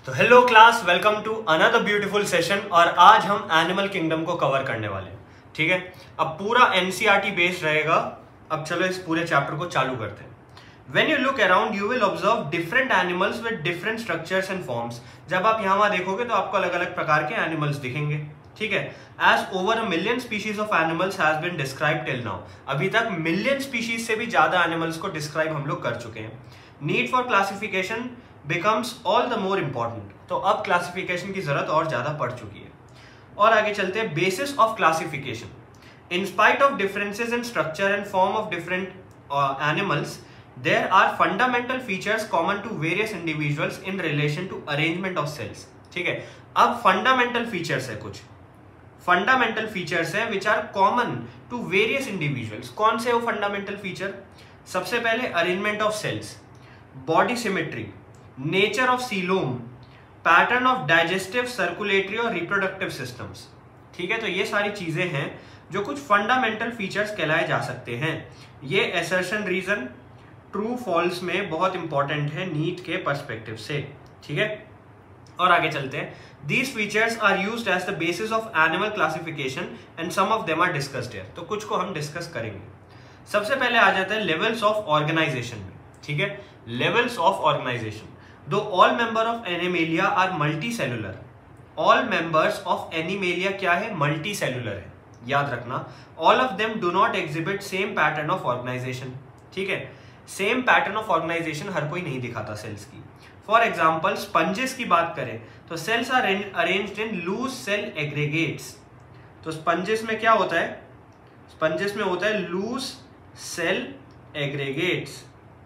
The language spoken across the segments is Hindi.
तो hello class, welcome to another beautiful session. और आज हम एनिमल किंगडम को कवर करने वाले हैं। ठीक है, अब पूरा एनसीईआरटी बेस्ड रहेगा। अब चलो इस पूरे चैप्टर को चालू करते हैं। When you look around, you will observe different animals with different structures and forms. जब आप यहाँ वहाँ देखोगे तो आपको अलग अलग प्रकार के एनिमल्स दिखेंगे। ठीक है, as over a million species of animals has been described till now. अभी तक मिलियन स्पीशीज से भी ज्यादा एनिमल्स को डिस्क्राइब हम लोग कर चुके हैं। Need for classification becomes all the more important. तो अब क्लासिफिकेशन की जरूरत और ज्यादा पड़ चुकी है। और आगे चलते हैं। Basis of classification, in spite of differences in structure and form of different animals, there are fundamental features common to various individuals in relation to arrangement of cells. ठीक है, अब fundamental features है, कुछ fundamental features है which are common to various individuals. कौन से वो fundamental feature? सबसे पहले arrangement of cells, body symmetry, nature of coelom, pattern of digestive, circulatory और reproductive systems. ठीक है, तो ये सारी चीजें हैं जो कुछ fundamental features कहलाए जा सकते हैं। ये assertion reason ट्रू फॉल्स में बहुत इंपॉर्टेंट है नीट के पर्सपेक्टिव से। ठीक है, और आगे चलते हैं। These features are used as the basis of animal classification and some of them are discussed here. तो कुछ को हम डिस्कस करेंगे। सबसे पहले आ जाता है लेवल्स ऑफ ऑर्गेनाइजेशन में। ठीक है, लेवल्स ऑफ ऑर्गेनाइजेशन। दो all member of Animalia are multicellular. All members of Animalia क्या है? मल्टी सेलुलर है, याद रखना। All of them do not exhibit same pattern of organization. ठीक है, सेम पैटर्न ऑफ ऑर्गेनाइजेशन हर कोई नहीं दिखाता सेल्स की। फॉर एग्जाम्पल स्पंजेस की बात करें तो cells are arranged in loose cell aggregates. तो स्पंजेस में क्या होता है? स्पंजेस में होता है लूज सेल एग्रीगेट्स।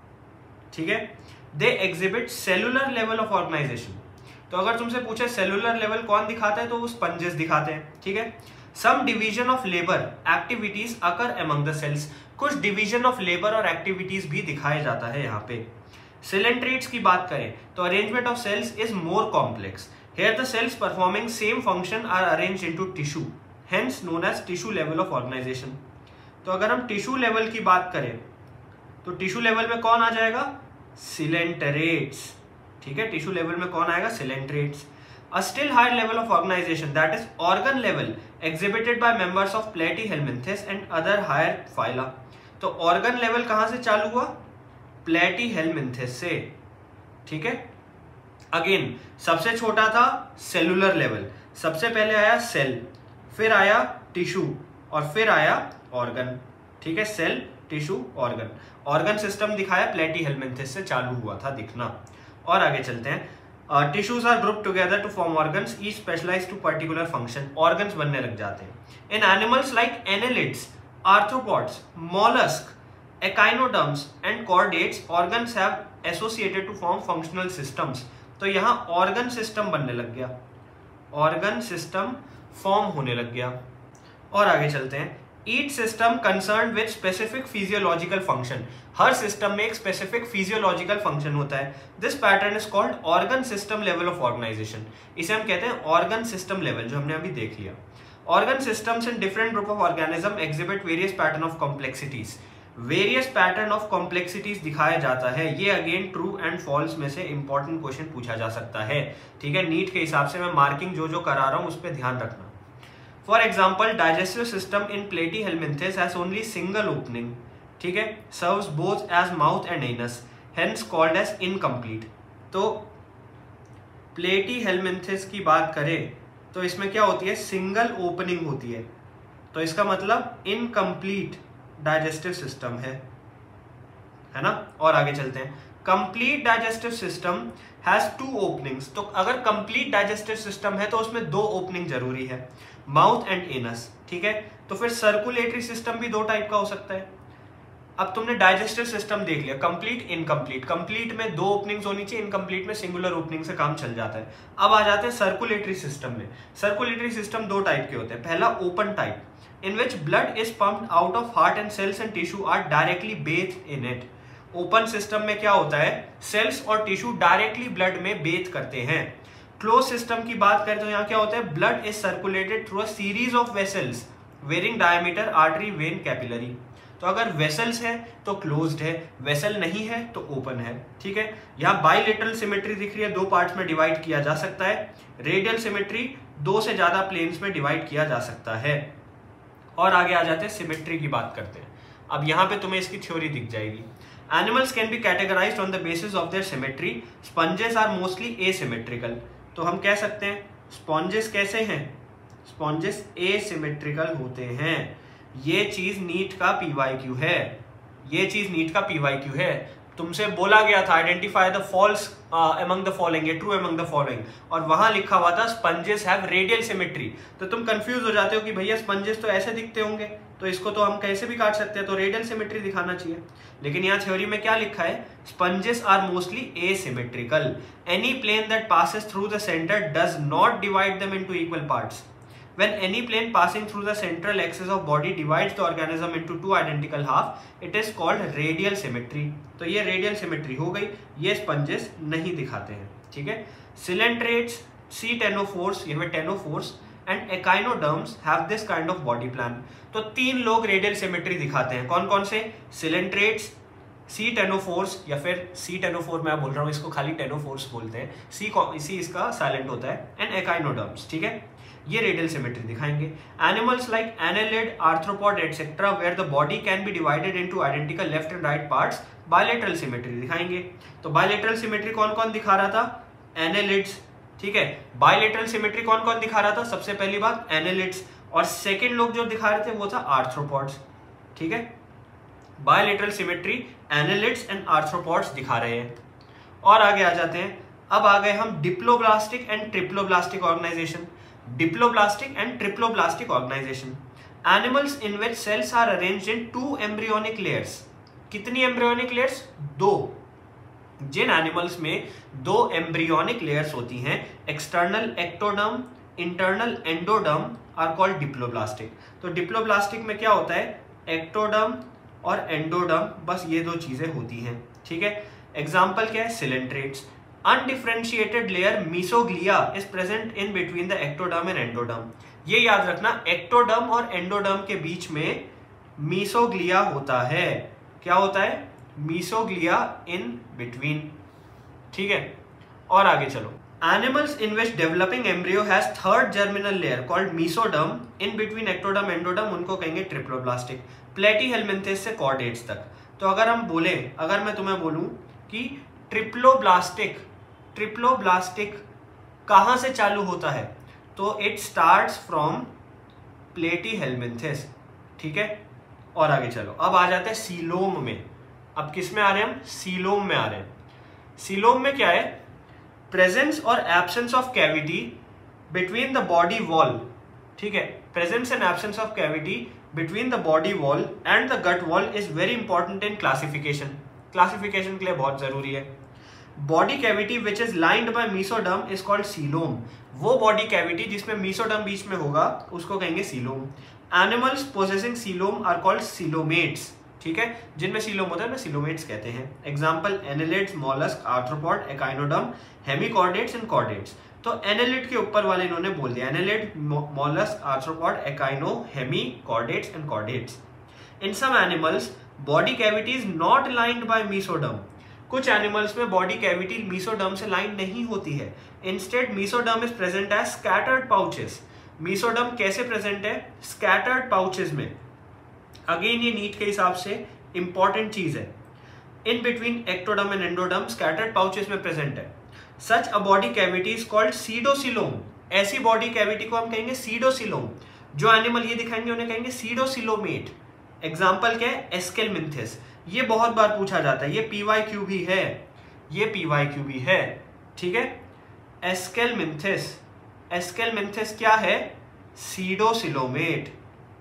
ठीक है, they exhibit cellular level of organization. तो अगर तुमसे पूछे सेलुलर लेवल कौन दिखाता है तो वो स्पंजेस दिखाते हैं। ठीक है, some division of labour activities occur among the cells. कुछ डिवीजन ऑफ लेबर और एक्टिविटीज भी दिखाया जाता है यहाँ पे। सिलेंट्रेट्स की बात करें तो arrangement of cells is more complex. Here the cells performing same function are arranged into tissue, hence known as tissue level of organization. तो अगर हम टिश्यू लेवल की बात करें तो टिश्यू लेवल में कौन आ जाएगा? सिलेंट्रेट्स। ठीक है, टिश्यू लेवल में कौन आएगा? Coelenterates. A still higher level of organization, that is organ level, exhibited by members of Platyhelminthes and other higher phyla. तो ऑर्गन लेवल कहां से चालू हुआ? प्लेटीहेल्मिंथेस से। ठीक है, अगेन सबसे छोटा था सेलुलर लेवल। सबसे पहले आया सेल, फिर आया टिश्यू और फिर आया ऑर्गन। ठीक है, cell tissue organ. Organ system दिखाया प्लेटीहेल्मिंथेस से चालू हुआ था दिखना। और आगे चलते हैं। Tissues are group together to form organs, each specialized to particular function. Organs बनने लग जाते हैं। In animals like annelids, arthropods, mollusks, echinoderms and chordates, organs have associated to form functional systems. तो यहाँ ऑर्गन सिस्टम बनने लग गया, ऑर्गन सिस्टम फॉर्म होने लग गया। और आगे चलते हैं। Each system concern with specific physiological function. हर सिस्टम में एक स्पेसिफिक फिजियोलॉजिकल फंक्शन होता है। This pattern is called organ system level of organization. इसे हम कहते हैं ऑर्गन सिस्टम लेवल, जो हमने अभी देख लिया। Organ systems in different group of organism exhibit various pattern of complexities. Various pattern of complexities दिखाया जाता है। ये अगेन ट्रू एंड फॉल्स में से इंपॉर्टेंट क्वेश्चन पूछा जा सकता है। ठीक है, नीट के हिसाब से मैं मार्किंग जो जो करा रहा हूँ उस पर ध्यान रखना। For example digestive system in Platyhelminthes has only single opening. ठीक है, serves both as mouth and anus, hence called as incomplete. तो प्लेटीहेल्मिंथेस की बात करें तो इसमें क्या होती है? सिंगल ओपनिंग होती है। तो इसका मतलब इनकम्प्लीट डाइजेस्टिव सिस्टम है ना। और आगे चलते हैं। Complete digestive system has two openings. तो अगर कंप्लीट डाइजेस्टिव सिस्टम है तो उसमें दो ओपनिंग जरूरी है, माउथ एंड एनस। ठीक है, तो फिर सर्कुलेटरी सिस्टम भी दो टाइप का हो सकता है। अब तुमने डाइजेस्टिव सिस्टम देख लिया, कंप्लीट इनकम्प्लीट। कंप्लीट में दो ओपनिंग्स होनी चाहिए, इनकम्प्लीट में सिंगुलर ओपनिंग से काम चल जाता है। अब आ जाते हैं सर्कुलेटरी सिस्टम में। सर्कुलेटरी सिस्टम दो टाइप के होते हैं। पहला open type, in which blood is pumped out of heart and cells and tissue are directly bathe in it. Open system में क्या होता है? सेल्स और टिश्यू डायरेक्टली ब्लड में बेथ करते हैं। क्लोज सिस्टम की बात करें तो यहाँ क्या होता है? Blood is circulated through a series of vessels varying diameter, artery, vein, capillary. तो अगर वेसल्स है तो क्लोज्ड है, वेसल नहीं है तो ओपन है। ठीक है, यहाँ बाइलेटरल सिमेट्री दिख रही है, दो पार्ट्स में डिवाइड किया जा सकता है। रेडियल सिमेट्री दो से ज्यादा प्लेन्स में डिवाइड किया जा सकता है। और आगे आ जाते हैं, सिमेट्री की बात करते हैं। अब यहाँ पे तुम्हें इसकी थ्योरी दिख जाएगी। Animals can be categorized on the basis of their symmetry. Sponges are mostly asymmetrical. तो हम कह सकते हैं स्पॉन्जेस कैसे हैं, स्पॉन्जेस एसिमेट्रिकल होते हैं। ये चीज नीट का पीवाईक्यू है, ये चीज नीट का पीवाईक्यू है। तुमसे बोला गया था identify the false among the following, true among the following, और वहां लिखा हुआ था स्पंजेस हैव रेडियल सिमेट्री। तो तुम कंफ्यूज हो जाते हो कि भैया स्पंजेस तो ऐसे दिखते होंगे, तो इसको तो हम कैसे भी काट सकते हैं, तो रेडियल सिमेट्री दिखाना चाहिए। लेकिन यहाँ थ्योरी में क्या लिखा है, sponges are mostly asymmetrical. Any plane that passes through the centre does not divide them into equal parts. When any plane passing through the central axis of body divides the organism into two identical half, it is called radial symmetry. तो ये radial symmetry हो गई, ये sponges नहीं दिखाते हैं। ठीक है, Coelentrates, ctenophores, ये में ctenophores and echinoderms have this kind of body plan. तो तीन लोग radial symmetry दिखाते हैं, कौन कौन से? Coelentrates, ctenophores, या फिर ctenophore मैं बोल रहा हूँ, इसको खाली ctenophores बोलते हैं, C इसका साइलेंट होता है, and echinoderms। ठीक है, ये रेडियल सिमेट्री दिखाएंगे। Animals like annelid, arthropod etcetera where the body can be divided into identical left and right parts, bilateral symmetry दिखाएंगे। तो बायलेटरल सिमेट्री कौन कौन दिखा रहा था? एनालिड्स। ठीक है, बायलेटरल सिमेट्री कौन कौन दिखा रहा था? सबसे पहली बात एनालिड्स, और सेकेंड लोग जो दिखा रहे थे वो था आर्थ्रोपॉड्स। ठीक है, bilateral symmetry annelids and arthropods दिखा रहे हैं। और आगे आ जाते हैं, अब आ गए हम diploblastic and triploblastic organization. Diploblastic and triploblastic organization. Animals in which cells are arranged in two embryonic layers. कितनी embryonic layers? दो। जिन एनिमल्स में दो embryonic layers होती हैं, external ectoderm, internal endoderm, are called diploblastic. तो diploblastic में क्या होता है? ectoderm और endoderm, बस ये दो चीजें होती हैं। ठीक है, एग्जाम्पल क्या है? Coelentrates. Undifferentiated layer mesoglea is present in between the ectoderm and endoderm. ये याद रखना, ectoderm और endoderm के बीच में mesoglea होता है। क्या होता है? mesoglea in between। ठीक है, और आगे चलो। Animals in which developing embryo has third germinal layer called mesoderm in between ectoderm and endoderm, उनको कहेंगे ट्रिप्लोब्लास्टिक। प्लेटीहेल्मिन्थेस से कॉर्डेट्स तक। तो अगर हम बोले, अगर मैं तुम्हें बोलूं कि ट्रिप्लोब्लास्टिक कहां से चालू होता है, तो इट स्टार्ट्स फ्रॉम प्लेटीहेल्मिन्थेस। ठीक है, और आगे चलो, अब आ जाते हैं सीलोम में। अब किस में आ रहे हैं हम? सीलोम में आ रहे हैं। सीलोम में क्या है? प्रेजेंस और absence of cavity between the body wall. ठीक है, presence and absence of cavity between the body wall and the gut wall is very important in classification. Classification के लिए बहुत जरूरी है। Body cavity which is lined by mesoderm is called coelom. वो बॉडी कैविटी जिसमें मीसोडर्म बीच में होगा उसको कहेंगे coelom. Animals possessing coelom are called coelomates. ठीक है, जिनमें सीलोम होता है ना सीलोमेट्स कहते हैं। Example annelids, mollusc, arthropod, echinoderm, hemichordates and chordates. तो एनालिड के ऊपर वाले इन्होंने बोल दिया, annelid, mollusc, arthropod, echino, hemi, chordates and chordates. In some animals body cavity is not lined by mesoderm. कुछ एनिमल्स में बॉडी कैविटी मीसोडर्म से लाइन नहीं होती है। Instead mesoderm is present as scattered pouches. Mesoderm कैसे प्रेजेंट है? स्कैटर्ड पाउचेस में। अगेन ये नीट के हिसाब से इंपॉर्टेंट चीज है। In between ectoderm and endoderm scattered pouches में प्रेजेंट है। Such a body cavity is called pseudocoelom. ऐसी बॉडी कैविटी को हम कहेंगे सीडोसिलोम। जो एनिमल ये दिखाएंगे उन्हें कहेंगे सीडोसिलोमेट। एग्जाम्पल क्या है? एस्केलमिन्थेस। ये बहुत बार पूछा जाता है, ये पीवाईक्यू भी है, ये पीवाईक्यू भी है। ठीक है, एस्केलमिन्थेस। एस्केलमिन्थेस क्या है? सीडोसिलोमेट।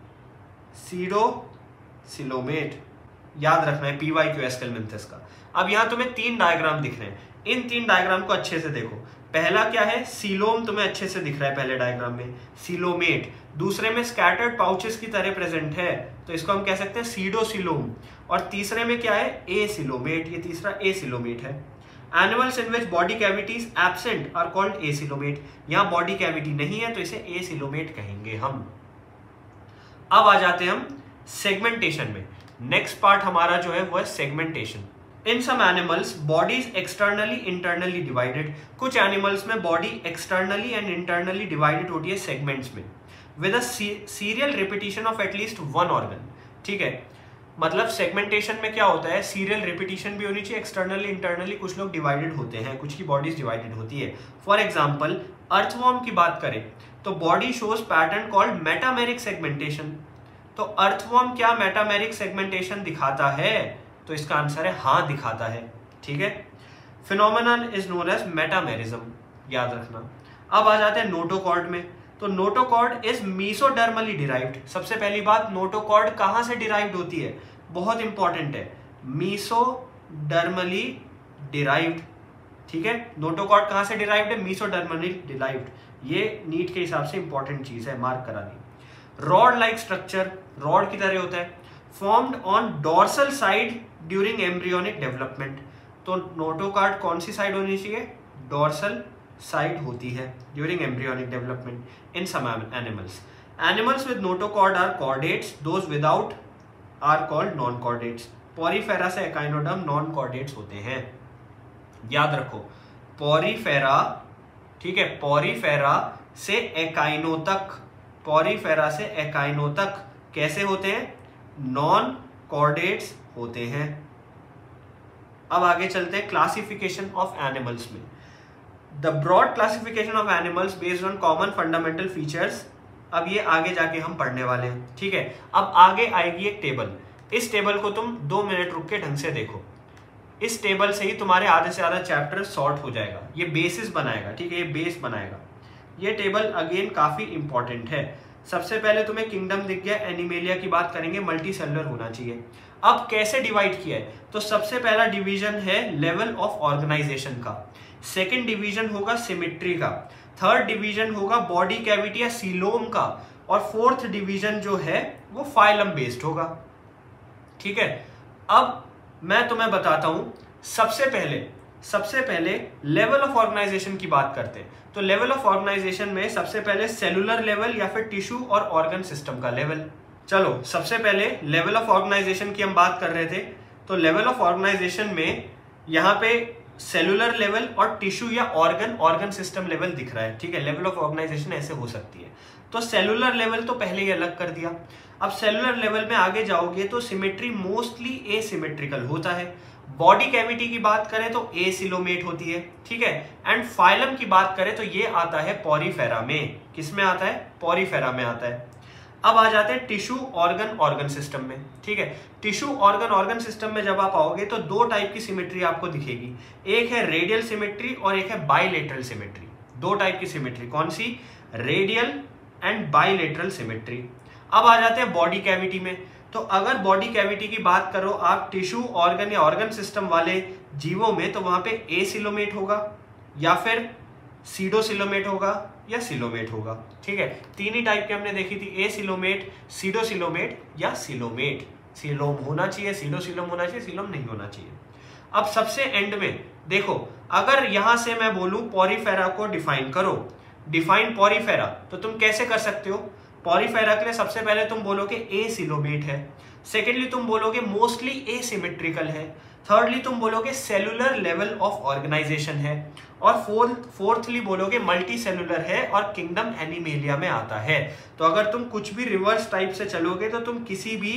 सीडोसिलोमेट याद रखना है, पीवाईक्यू एस्केलमिन्थेस का। अब यहां तुम्हें तीन डायग्राम दिख रहे हैं, इन तीन डायग्राम को अच्छे से देखो। पहला क्या है? सीलोम तुम्हें अच्छे से दिख रहा है पहले डायग्राम में, सीलोमेट। दूसरे में स्कैटर्ड पाउचेस की तरह प्रेजेंट है, तो इसको हम कह सकते हैं सीडोसिलोम। और तीसरे में क्या है? एसिलोमेट। ये तीसरा एसिलोमेट है। Animals in which body cavities absent are called acoelomate. यहां बॉडी कैविटी नहीं है तो इसे एसिलोमेट कहेंगे हम। अब आ जाते हैं हम सेगमेंटेशन में। नेक्स्ट पार्ट हमारा जो है वो है segmentation. In some animals body is externally internally divided. कुछ एनिमल्स में body externally and internally divided होती है सेगमेंट्स में with a serial repetition of at least one organ. ठीक है, मतलब सेगमेंटेशन में क्या होता है, सीरियल रिपीटिशन भी होनी चाहिए, एक्सटर्नली इंटरनली कुछ लोग डिवाइडेड होते हैं, कुछ की बॉडीज डिवाइडेड होती है। फॉर एग्जाम्पल अर्थवॉर्म की बात करें तो body shows pattern called metameric segmentation. तो अर्थवॉर्म क्या मेटामेरिक सेगमेंटेशन दिखाता है? तो इसका आंसर है हाँ, दिखाता है। ठीक है, phenomenon is known as metamerism, याद रखना। अब आ जाते हैं नोटोकॉर्ड में। तो नोटोकॉर्ड इज मीसोडर्मली डिराइव्ड। सबसे पहली बात, नोटोकॉर्ड कहां से डिराइव्ड होती है? बहुत इंपॉर्टेंट है, मीसोडर्मली डिराइव्ड। ठीक है, नोटोकॉर्ड कहां से डिराइव्ड है? मीसोडर्मली डिराइव्ड। ये नीट के हिसाब से इंपॉर्टेंट चीज है, मार्क करा दी। रॉड लाइक स्ट्रक्चर, रॉड की तरह होता है, formed on dorsal side during embryonic development. तो नोटोकॉर्ड कौन सी साइड होनी चाहिए? डोर्सल साइड होती है during embryonic development in some animals. Animals with notochord are chordates, those without are called non chordates. Porifera से एकाइनोडर्म नॉन कॉर्डेट्स होते हैं, याद रखो। पॉरीफेरा, ठीक है, पॉरीफेरा से एकाइनो तक, पॉरीफेरा से एकाइनो तक कैसे होते हैं? नॉन कॉर्डेट्स होते हैं। अब आगे चलते हैं क्लासिफिकेशन ऑफ एनिमल्स में। The broad classification of animals based on common fundamental features. अब ये आगे जाके हम पढ़ने वाले हैं। ठीक है, अब आगे आएगी एक टेबल। इस टेबल को तुम 2 मिनट रुक के ढंग से देखो। इस टेबल से ही तुम्हारे आधे से आधा चैप्टर सॉर्ट हो जाएगा। ये बेसिस बनाएगा, ठीक है, ये बेस बनाएगा। ये टेबल अगेन काफी इंपॉर्टेंट है। सबसे पहले तुम्हें किंगडम दिख गया, एनिमेलिया की बात करेंगे, मल्टी सेलुलर होना चाहिए। अब कैसे डिवाइड किया है? तो सबसे पहला डिवीजन है लेवल ऑफ ऑर्गेनाइजेशन का, सेकंड डिवीजन होगा सिमेट्री का, थर्ड डिवीजन होगा बॉडी कैविटी या सीलोम का, और फोर्थ डिवीजन जो है वो फाइलम बेस्ड होगा। ठीक है, अब मैं तुम्हें बताता हूं। सबसे पहले लेवल ऑफ ऑर्गेनाइजेशन की बात करते हैं। तो लेवल ऑफ ऑर्गेनाइजेशन में सबसे पहले सेलुलर लेवल या फिर टिश्यू और ऑर्गन सिस्टम का लेवल। चलो, सबसे पहले लेवल ऑफ ऑर्गेनाइजेशन की हम बात कर रहे थे। तो लेवल ऑफ ऑर्गेनाइजेशन में यहाँ पे सेलुलर लेवल और टिश्यू या ऑर्गन सिस्टम लेवल दिख रहा है। ठीक है, लेवल ऑफ ऑर्गेनाइजेशन ऐसे हो सकती है। तो सेलुलर लेवल तो पहले ही अलग कर दिया। अब सेलुलर लेवल में आगे जाओगे तो सिमेट्री मोस्टली एसिमेट्रिकल होता है। बॉडी कैविटी की बात करें तो एसिलोमेट होती है। ठीक है, एंड फाइलम की बात करें तो ये आता है पॉरीफेरा में। किस में आता है? पॉरीफेरा में आता है। अब आ जाते हैं टिश्यू ऑर्गन सिस्टम में। ठीक है, टिश्यू ऑर्गन सिस्टम में जब आप आओगे तो 2 टाइप की सिमेट्री आपको दिखेगी। एक है रेडियल सिमेट्री और एक है बाइलेटरल सिमेट्री। 2 टाइप की सिमेट्री, कौन सी? Radial and bilateral symmetry. अब आ जाते हैं बॉडी कैविटी में। तो अगर बॉडी कैविटी की बात करो आप टिश्यू ऑर्गन या ऑर्गन सिस्टम वाले जीवों में, तो वहां पे एसिलोमेट होगा या फिर सीडोसिलोमेट होगा या सिलोमेट होगा। ठीक है, 3 ही टाइप की हमने देखी थी, एसिलोमेट, सीडोसिलोमेट या सिलोमेट। सिलोम होना चाहिए, सीडोसिलोम होना चाहिए, सिलोम नहीं होना चाहिए। अब सबसे एंड में देखो, अगर यहां से मैं बोलूं पॉरीफेरा को डिफाइन करो, डिफाइन पॉरीफेरा, तो तुम कैसे कर सकते हो? पॉरीफेरा के लिए सबसे पहले तुम बोलोगे एसिलोमेट है, सेकेंडली तुम बोलोगे मोस्टली एसिमेट्रिकल है, थर्डली तुम बोलोगे सेलुलर लेवल ऑफ ऑर्गेनाइजेशन है, और फोर्थली बोलोगे मल्टी सेलुलर है और किंगडम एनिमेलिया में आता है। तो अगर तुम कुछ भी रिवर्स टाइप से चलोगे तो तुम किसी भी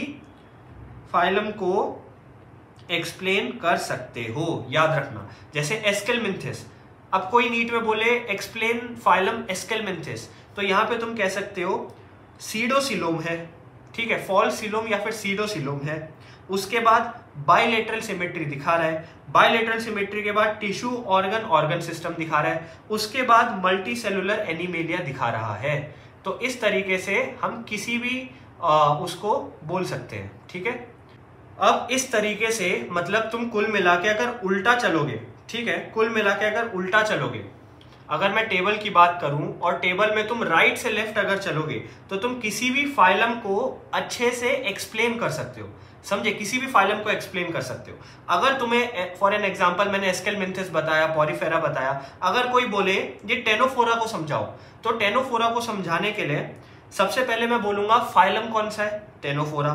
फाइलम को एक्सप्लेन कर सकते हो, याद रखना। जैसे एस्केलमिंथिस, अब कोई नीट में बोले एक्सप्लेन फाइलम एस्केलमिंथिस, तो यहां पे तुम कह सकते हो सीडोसिलोम है। ठीक है, फॉल्स सिलोम या फिर सीडोसिलोम है। उसके बाद बाइलेटरल सिमेट्री दिखा रहा है, बाइलेटरल सिमेट्री के बाद टिश्यू ऑर्गन सिस्टम दिखा रहा है, उसके बाद मल्टी सेलुलर एनिमेलिया दिखा रहा है। तो इस तरीके से हम किसी भी उसको बोल सकते हैं। ठीक है, अब इस तरीके से मतलब तुम कुल मिला के अगर उल्टा चलोगे, ठीक है, कुल मिला के अगर उल्टा चलोगे, अगर मैं टेबल की बात करूं और टेबल में तुम राइट से लेफ्ट अगर चलोगे तो तुम किसी भी फाइलम को अच्छे से एक्सप्लेन कर सकते हो। समझे, किसी भी फाइलम को एक्सप्लेन कर सकते हो। अगर तुम्हें फॉर एन एग्जांपल मैंने एस्केलमिंथिस बताया, पॉरीफेरा बताया, अगर कोई बोले ये टेनोफोरा को समझाओ, तो टेनोफोरा को समझाने के लिए सबसे पहले मैं बोलूंगा फाइलम कौन सा है? टेनोफोरा।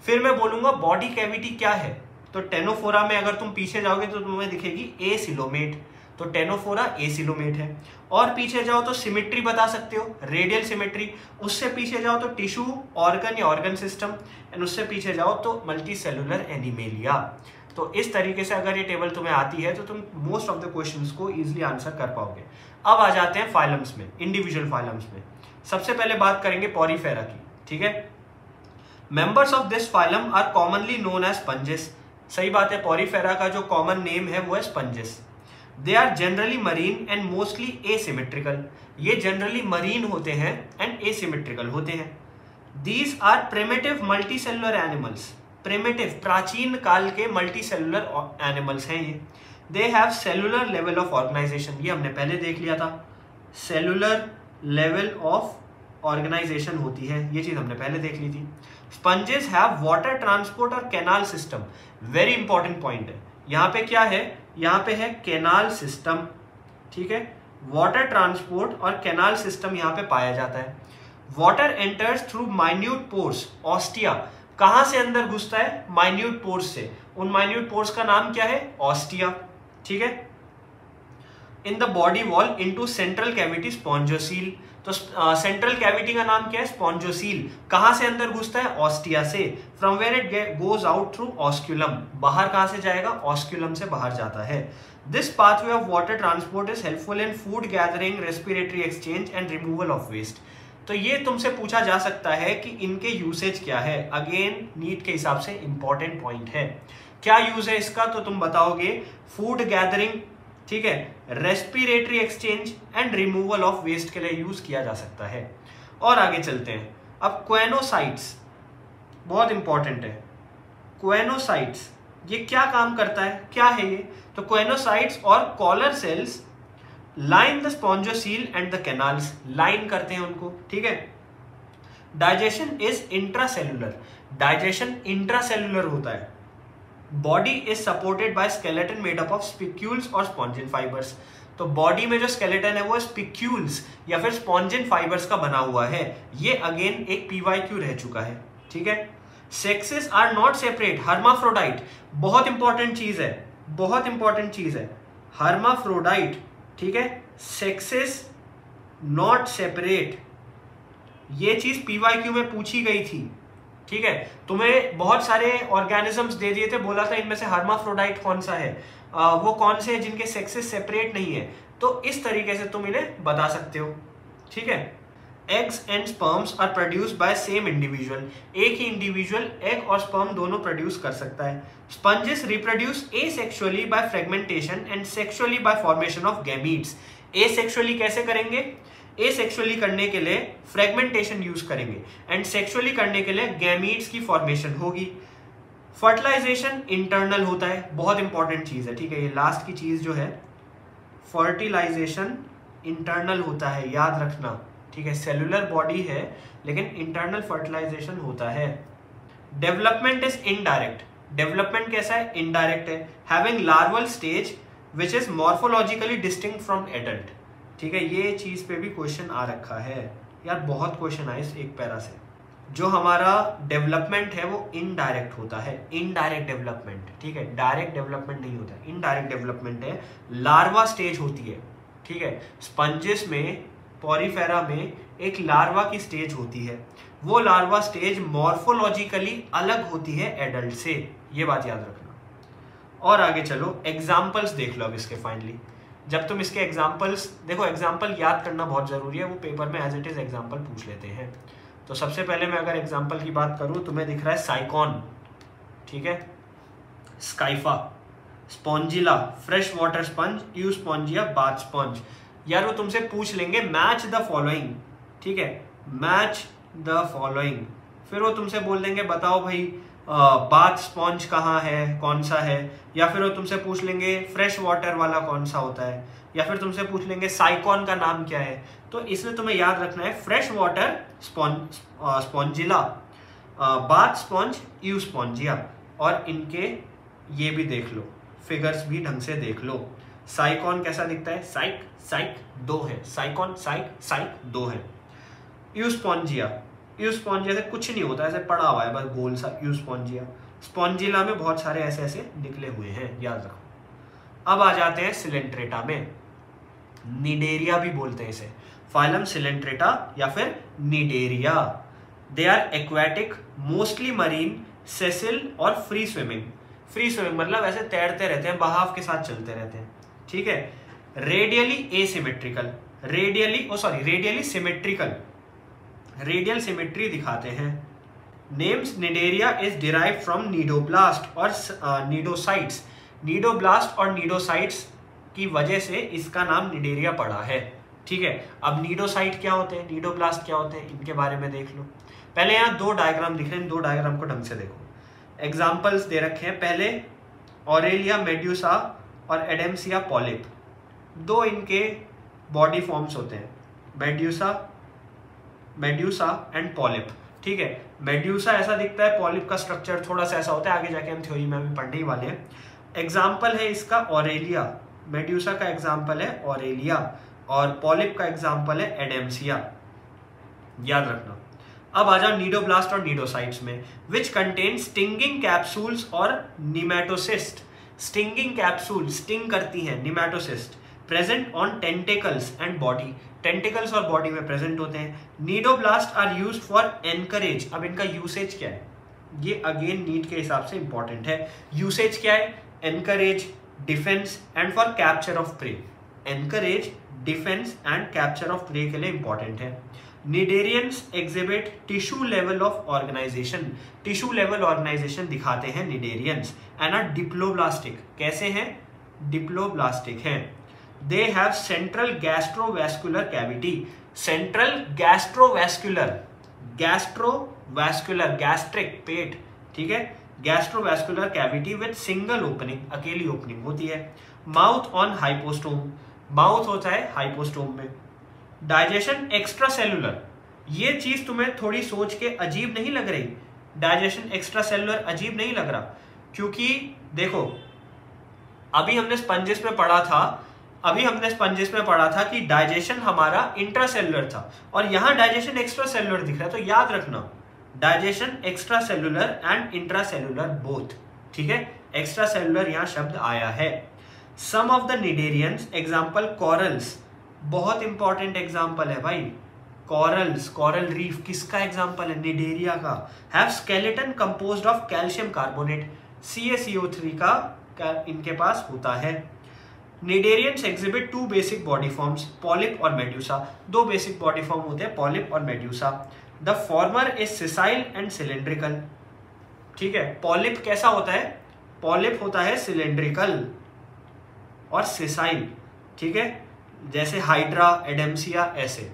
फिर मैं बोलूंगा बॉडी कैविटी क्या है, तो टेनोफोरा में अगर तुम पीछे जाओगे तो तुम्हें दिखेगी एसिलोमेट, तो टेनोफोरा एसिलोमेट है। और पीछे जाओ तो सिमेट्री बता सकते हो, रेडियल सिमेट्री। उससे पीछे जाओ तो टिश्यू ऑर्गन या ऑर्गन सिस्टम, एंड उससे पीछे जाओ तो मल्टी सेलुलर एनिमेलिया। तो इस तरीके से अगर ये टेबल तुम्हें आती है तो तुम मोस्ट ऑफ द क्वेश्चंस को इजीली आंसर कर पाओगे। अब आ जाते हैं फाइलम्स में, इंडिविजुअल फाइलम्स में। सबसे पहले बात करेंगे पॉरीफेरा की, ठीक है। Members of this phylum are commonly known as sponges. सही बात है, पॉरीफेरा का जो कॉमन नेम है वो है sponges. They are generally marine and mostly asymmetrical. ये जनरली मरीन होते हैं एंड एसिमेट्रिकल होते हैं। These are primitive multicellular animals. Primitive प्राचीन काल के मल्टीसेलुलर एनिमल्स हैं ये। They have cellular level of organization, ये हमने पहले देख लिया था, सेलुलर लेवल ऑफ ऑर्गेनाइजेशन होती है, ये चीज हमने पहले देख ली थी। स्पंजेस हैव वाटर ट्रांसपोर्ट और canal system. Very important point है, यहाँ पे क्या है, यहाँ पे है कैनाल सिस्टम, ठीक है। वाटर ट्रांसपोर्ट और कैनाल सिस्टम यहाँ पे पाया जाता है। Water enters through minute pores, ostia. कहां से अंदर घुसता है, माइन्यूट पोर्स से। उन माइन्यूट पोर्स का नाम क्या है, ऑस्टिया, ठीक है। In the body wall into central cavity spongocoel. तो सेंट्रल कैविटी का नाम क्या है, स्पॉन्जोसील। कहां से अंदर घुसता है, ऑस्टिया से। From where it goes out through osculum. बाहर कहां से जाएगा, ऑस्क्यूलम से बाहर जाता है। This pathway of water transport is helpful in food gathering, respiratory exchange and removal of waste. तो ये तुमसे पूछा जा सकता है कि इनके यूसेज क्या है। अगेन नीट के हिसाब से इंपॉर्टेंट पॉइंट है। क्या यूज है इसका, तो तुम बताओगे फूड गैदरिंग, ठीक है, respiratory exchange and removal of waste के लिए यूज किया जा सकता है। और आगे चलते हैं। अब क्वेनोसाइट्स बहुत इंपॉर्टेंट है। क्वेनोसाइट्स ये क्या काम करता है, क्या है ये, तो क्वेनोसाइट्स और collar cells line the spongocoel and the canals, line करते हैं उनको, ठीक है। Digestion is intracellular, digestion intracellular होता है। Body is supported by skeleton made up of spicules और स्पॉन्जिन फाइबर्स। तो बॉडी में जो स्केलेटन है वो स्पिक्यूल्स या फिर स्पॉन्जिन फाइबर्स का बना हुआ है। ये अगेन एक पीवाईक्यू रह चुका है, ठीक है। Sexes are not separate, hermaphrodite, बहुत इंपॉर्टेंट चीज है, बहुत इंपॉर्टेंट चीज है, हर्माफ्रोडाइट, ठीक है। सेक्सेस नॉट सेपरेट, ये चीज पीवाईक्यू में पूछी गई थी, ठीक है। तुम्हें बहुत सारे ऑर्गेनिजम्स दे दिए थे, बोला था इनमें से हर्माफ्रोडाइट कौन सा है, वो कौन से है जिनके सेक्सेस सेपरेट नहीं है, तो इस तरीके से तुम इन्हें बता सकते हो, ठीक है। Eggs and sperms are produced by same individual, एक ही इंडिविजुअल एग और स्पर्म दोनों प्रोड्यूस कर सकता है। Sponges reproduce asexually by fragmentation and sexually by formation of gametes. Asexually कैसे करेंगे, एसेक्सुअली करने के लिए फ्रेगमेंटेशन यूज करेंगे एंड सेक्सुअली करने के लिए गैमीट्स की फॉर्मेशन होगी। फर्टिलाइजेशन इंटरनल होता है, बहुत इंपॉर्टेंट चीज है, ठीक है। ये लास्ट की चीज जो है, फर्टिलाइजेशन इंटरनल होता है, याद रखना, ठीक है। सेलुलर बॉडी है लेकिन इंटरनल फर्टिलाइजेशन होता है। डेवलपमेंट इज इनडायरेक्ट, डेवलपमेंट कैसा है, इनडायरेक्ट है। Having larval stage which is morphologically distinct from adult, ठीक है। ये चीज पे भी क्वेश्चन आ रखा है यार, बहुत क्वेश्चन आए इस एक पैरा से। जो हमारा डेवलपमेंट है वो इनडायरेक्ट होता है, इनडायरेक्ट डेवलपमेंट, ठीक है। डायरेक्ट डेवलपमेंट नहीं होता है, इनडायरेक्ट डेवलपमेंट है। लार्वा स्टेज होती है, ठीक है। स्पंजेस में, पॉरीफेरा में एक लार्वा की स्टेज होती है, वो लार्वा स्टेज मॉर्फोलॉजिकली अलग होती है एडल्ट से, ये बात याद रखना। और आगे चलो, एग्जाम्पल्स देख लो अब इसके फाइनली। जब तुम इसके एग्जाम्पल्स देखो, एग्जाम्पल याद करना बहुत जरूरी है, वो पेपर में एज इट इज एग्जाम्पल पूछ लेते हैं। तो सबसे पहले मैं अगर एग्जाम्पल की बात करूं, तुम्हें दिख रहा है साइकॉन, ठीक है, Scypha, Spongilla, freshwater sponge, Euspongia, bath sponge. यार वो तुमसे पूछ लेंगे मैच द फॉलोइंग, ठीक है, मैच द फॉलोइंग। फिर वो तुमसे बोल देंगे बताओ भाई बाथ स्पॉन्ज कहाँ है, कौन सा है, या फिर वो तुमसे पूछ लेंगे फ्रेश वाटर वाला कौन सा होता है, या फिर तुमसे पूछ लेंगे साइकॉन का नाम क्या है। तो इसमें तुम्हें याद रखना है freshwater Spongilla, bath sponge, Euspongia. और इनके ये भी देख लो, फिगर्स भी ढंग से देख लो। साइकॉन कैसा दिखता है, साइक साइक दो है, साइकॉन साइक साइक दो है। यूस्पॉन्जिया यूस्पोंजिया से कुछ नहीं होता, ऐसे पड़ा हुआ है बस गोल सा यूस्पोंजिया। स्पॉन्जिला में बहुत सारे ऐसे ऐसे निकले हुए हैं, याद रखो। अब आ जाते हैं सिलेंट्रेटा में। निडेरिया भी बोलते हैं इसे, फाइलम सिलेंट्रेटा या फिर Cnidaria. They are aquatic, mostly marine, sessile और फ्री स्विमिंग। फ्री स्विमिंग मतलब ऐसे तैरते रहते हैं, बहाव के साथ चलते रहते हैं, ठीक है। Radially asymmetrical, radially symmetrical, radial symmetry दिखाते हैं। Names Cnidaria is derived from cnidoblast और नीडोसाइट्स। नीडोब्लास्ट और नीडोसाइट्स की वजह से इसका नाम निडेरिया पड़ा है, ठीक है। अब नीडोसाइट क्या होते हैं, नीडोब्लास्ट क्या होते हैं, इनके बारे में देख लो। पहले यहाँ दो डायग्राम दिख रहे हैं, दो डायग्राम को ढंग से देखो। एग्जाम्पल्स दे रखे हैं, पहले ऑरेलिया मेड्यूसा और एडेम्सिया पॉलिप, दो इनके बॉडी फॉर्म्स होते हैं, मेड्यूसा एंड पॉलिप, ठीक है। मेड्यूसा ऐसा दिखता है, पॉलिप का स्ट्रक्चर थोड़ा सा ऐसा होता है, आगे जाके हम थ्योरी में भी पढ़ने ही वाले हैं। एग्जाम्पल है इसका ऑरेलिया, मेड्यूसा का एग्जाम्पल है ऑरेलिया और पॉलिप का एग्जाम्पल है एडेम्सिया, याद रखना। अब आ जाओ नीडोब्लास्ट और नीडोसाइट्स में, विच कंटेन स्टिंगिंग कैप्सूल्स और निमेटोसिस्ट। स्टिंगिंग कैप्सूल स्टिंग करती हैं, nematocyst present on tentacles and body, tentacles और बॉडी में प्रेजेंट होते हैं। Cnidoblast are used for anchorage. अब इनका यूसेज क्या है, ये अगेन नीट के हिसाब से इंपॉर्टेंट है। यूसेज क्या है, anchorage, defence and for capture of prey. Anchorage, defence and capture of prey के लिए इंपॉर्टेंट है। Cnidarians exhibit tissue level of organisation, tissue level organisation दिखाते हैं निडेरियंस। एंड आर डिप्लोब्लास्टिक, कैसे हैं, डिप्लोब्लास्टिक हैं। They have central gastrovascular cavity, central gastrovascular, gastric पेट, ठीक है, gastrovascular cavity with single opening, अकेली ओपनिंग होती है। माउथ ऑन हाइपोस्टोम, माउथ होता है हाइपोस्टोम में। डाइजेशन एक्स्ट्रा सेलुलर, ये चीज तुम्हें थोड़ी सोच के अजीब नहीं लग रही, डाइजेशन एक्स्ट्रा सेलुलर अजीब नहीं लग रहा, क्योंकि देखो अभी हमने स्पंजेस में पढ़ा था कि डाइजेशन हमारा इंट्रासेलुलर था और यहां डाइजेशन एक्स्ट्रा सेलुलर दिख रहा है, तो याद रखना digestion extra cellular and intracellular both, ठीक है। एक्स्ट्रा सेलुलर यहां शब्द आया है। Some of the cnidarians, example corals, बहुत इंपॉर्टेंट एग्जांपल है भाई, कॉरल्स, कॉरल रीफ किसका एग्जांपल है, निडेरिया का। Have skeleton composed of calcium carbonate, CaCO3 का इनके पास होता है। Cnidarians exhibit two basic body forms, polyp और मेड्यूसा, दो बेसिक बॉडी फॉर्म होते हैं, पॉलिप और medusa. The former is sessile and cylindrical, ठीक है। पॉलिप कैसा होता है, पॉलिप होता है सिलेंड्रिकल और सिसाइल, ठीक है, जैसे हाइड्रा, एडेम्सिया ऐसे।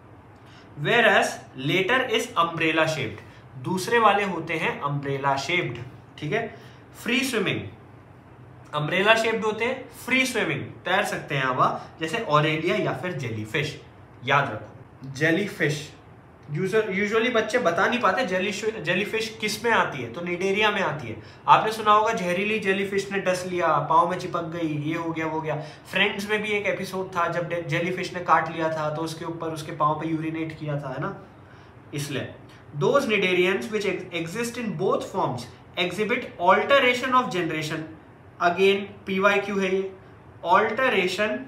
Whereas latter is umbrella shaped, दूसरे वाले होते हैं अम्ब्रेला शेप्ड, ठीक है। फ्री स्विमिंग, अम्ब्रेला शेप्ड होते हैं, फ्री स्विमिंग तैर सकते हैं हवा, जैसे ऑरेलिया या फिर जेलीफिश, याद रखो। जेलीफिश यूजुअली बच्चे बता नहीं पाते जेलीफिश किस में आती है, तो निडेरिया में आती है। आपने सुना होगा जहरीली जेलीफिश ने डस लिया, पाँव में चिपक गई, ये हो गया वो गया। फ्रेंड्स में भी एक एपिसोड था जब जेलीफिश ने काट लिया था तो उसके ऊपर उसके पाँव पे यूरिनेट किया था, है ना, इसलिए। Those cnidarians which exist in both forms exhibit alteration of generation, again PYQ है ये, alteration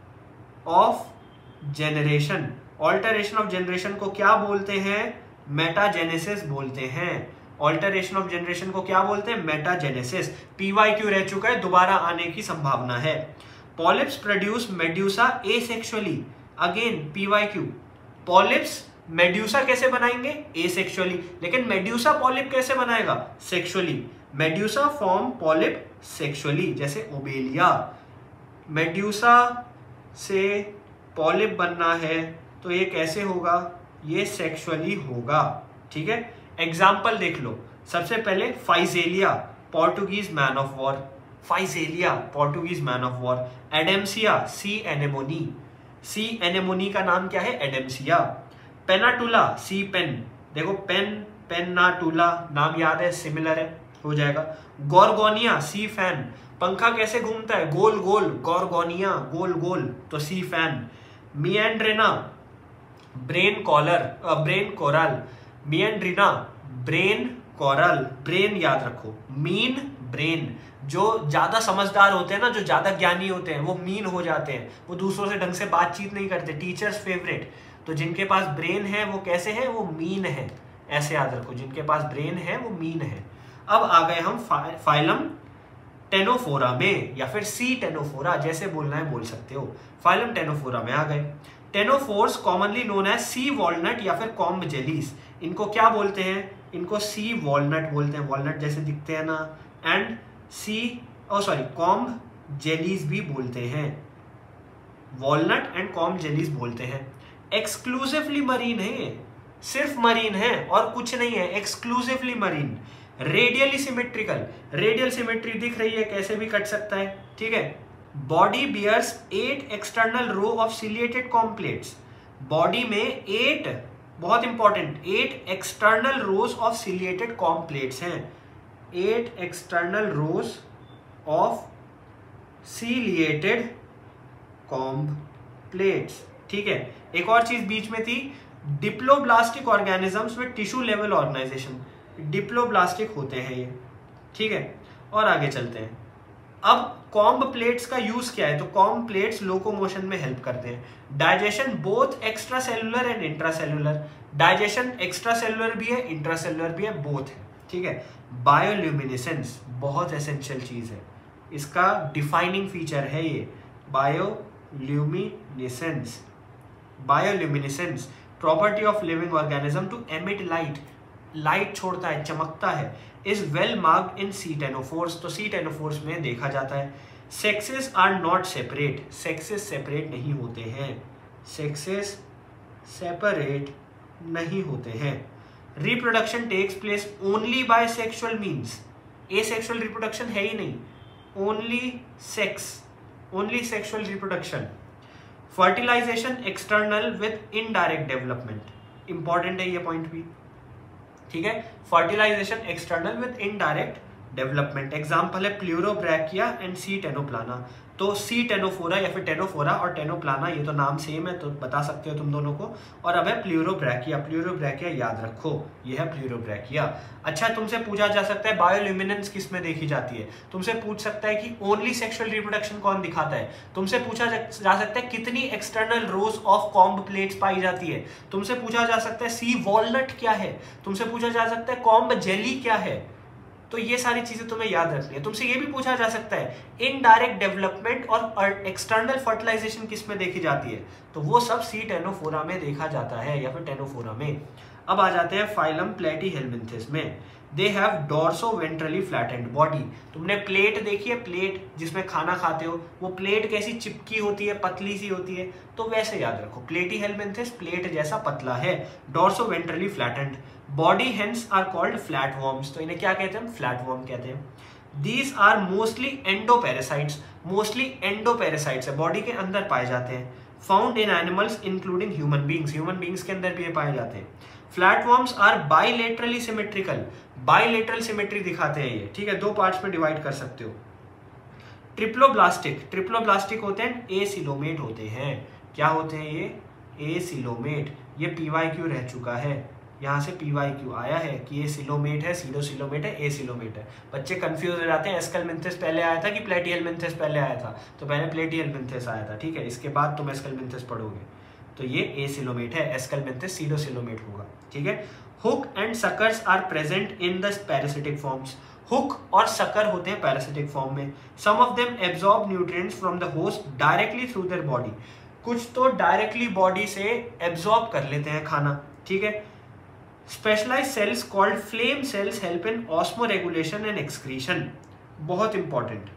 of generation. Alteration of generation को क्या बोलते हैं, मेटाजेनेसिस बोलते हैं। ऑल्टरेशन ऑफ जनरेशन को क्या बोलते हैं, मेटाजेनेसिस। PYQ रह चुका है, दोबारा आने की संभावना है। Polyps produce medusa asexually, again PYQ। Polyps medusa कैसे बनाएंगे, एसेक्सुअली, लेकिन मेड्यूसा पॉलिप कैसे बनाएगा, sexually. Medusa form polyp sexually, जैसे ओबेलिया। मेड्यूसा से पॉलिप बनना है तो ये कैसे होगा, ये सेक्सुअली होगा, ठीक है। एग्जाम्पल देख लो, सबसे पहले Physalia, Portuguese man of war, Physalia Portuguese man of war. Adamsia, sea anemone का नाम क्या है, एडेम्सिया। पेनाटुला, सी पेन, देखो पेनाटुला नाम याद है, सिमिलर है, हो जाएगा। गोरगोनिया, सी फैन, पंखा कैसे घूमता है, गोल गोल, गोरगोनिया गोल गोल, तो sea fan. Meandrina, brain coral, Meandrina brain coral, brain याद रखो, मीन ब्रेन, जो ज्यादा समझदार होते हैं ना, जो ज्यादा ज्ञानी होते हैं वो मीन हो जाते हैं, वो दूसरों से ढंग से बातचीत नहीं करते, टीचर्स फेवरेट। तो जिनके पास ब्रेन है वो कैसे है, वो मीन है, ऐसे याद रखो, जिनके पास ब्रेन है वो मीन है। अब आ गए हम फाइलम टेनोफोरा में, या फिर सी टेनोफोरा, जैसे बोलना है बोल सकते हो। फाइलम टेनोफोरा में आ गए। Ctenophores commonly known as sea walnut या फिर कॉम्ब जेलीज, इनको क्या बोलते हैं, इनको सी वॉलनट बोलते हैं, वॉलनट जैसे दिखते हैं ना, एंड कॉम्ब जेलीज भी बोलते हैं, वॉलनट एंड कॉम्ब जेलीज बोलते हैं। एक्सक्लूसिवली मरीन है, सिर्फ मरीन है और कुछ नहीं है, exclusively marine. Radially symmetrical, radial symmetry दिख रही है, कैसे भी कट सकता है, ठीक है। Body bears 8 external row of ciliated comb plates, body में 8, बहुत important, 8 external rows of ciliated comb plates हैं, 8 external rows of ciliated comb plates, ठीक है। एक और चीज बीच में थी, diploblastic organisms with tissue level organisation, diploblastic होते हैं ये, ठीक है। और आगे चलते हैं। अब कॉम्ब प्लेट्स का यूज क्या है, तो कॉम्ब प्लेट्स लोकोमोशन में हेल्प करते हैं। Digestion both extra cellular and intracellular, digestion extra cellular भी है, इंट्रासेलुलर भी है, बोथ है, ठीक है। बायोल्यूमिनेसेंस बहुत एसेंशियल चीज है, इसका डिफाइनिंग फीचर है ये, bioluminescence. Bioluminescence property of living organism to emit light, light छोड़ता है, चमकता है, is well marked in ctenophores, तो सी टेनोफोर्स में देखा जाता है। Sexes are not separate, sexes separate नहीं होते हैं, सेक्सेस सेपरेट नहीं होते हैं। Reproduction takes place only by sexual means, asexual reproduction है ही नहीं, only sex, only sexual reproduction. Fertilisation external with indirect development, important है ये पॉइंट भी, ठीक है। Fertilisation external with indirect development, example है प्लूरोब्रैकिया एंड सी टेनोप्लाना। तो सी टेनोफोरा या फिर टेनोफोरा और टेनोप्लाना, ये तो नाम सेम है तो बता सकते हो तुम दोनों को। और अब है प्लूरोब्रैकिया, प्लूरोब्रैकिया याद रखो, ये है प्लूरोब्रैकिया। अच्छा, तुमसे पूछा जा सकता है बायोल्यूमिनेंस किस में देखी जाती है, तुमसे पूछ सकता है कि ओनली सेक्सुअल रिप्रोडक्शन कौन दिखाता है, तुमसे पूछा जा सकता है कितनी external rows of comb plates पाई जाती है, तुमसे पूछा जा सकता है सी वॉलनट क्या है, तुमसे पूछा जा सकता है कॉम्ब जेली क्या है। तो ये सारी चीजें तुम्हें याद रखनी है। तुमसे ये भी पूछा जा सकता है इनडायरेक्ट डेवलपमेंट और एक्सटर्नल फर्टिलाइजेशन किस में देखी जाती है, तो वो सब सी टेनोफोरा में देखा जाता है या फिर टेनोफोरा में। अब आ जाते हैं फाइलम प्लेटीहेल्मिन्थेस में। They have dorso ventrally flattened body. तुमने प्लेट देखी है, प्लेट जिसमें खाना खाते हो, वो प्लेट कैसी चिपकी होती है, पतली सी होती है, तो वैसे याद रखो प्लेटीहेल्मिन्थेस प्लेट जैसा पतला है, dorso ventrally flattened. Body hence are called flatworms, तो इन्हें क्या कहते हैं, फ्लैटवर्म कहते हैं। These are mostly endoparasites, mostly endoparasites है, बॉडी के अंदर पाए जाते हैं। Found in animals including human beings, human beings के अंदर भी ये पाए जाते हैं। Flatworms are bilaterally symmetrical, bilateral symmetry दिखाते हैं ये, ठीक है, दो पार्ट्स में डिवाइड कर सकते हो। ट्रिप्लोब्लास्टिक, ट्रिप्लोब्लास्टिक होते हैं, एसिलोमेट होते हैं। क्या होते हैं ये, एसिलोमेट। ये पीवाईक्यू रह चुका है, यहाँ से पीवाईक्यू आया है कि ये सिलोमेट है, सीडोसिलोमेट है, एसिलोमेट है। बच्चे कंफ्यूज हो जाते हैं, एस्केलमिन्थेस पहले आया था कि प्लेटीहेल्मिन्थेस पहले आया था, तो पहले प्लेटीहेल्मिन्थेस आया था, ठीक है, इसके बाद तुम एस्केलमिन्थेस पढ़ोगे, तो ये एसिलोमेट है, एस्केलमिन्थेस सीडोसिलोमेट होगा, ठीक है। Hook and suckers are present in the parasitic forms, hook और सकर होते हैं पैरासिटिक फॉर्म में। Some of them absorb nutrients from the host directly through their body, कुछ तो डायरेक्टली बॉडी से एब्जॉर्ब कर लेते हैं खाना, ठीक है। Specialised cells called flame cells help in osmoregulation and excretion, बहुत इंपॉर्टेंट,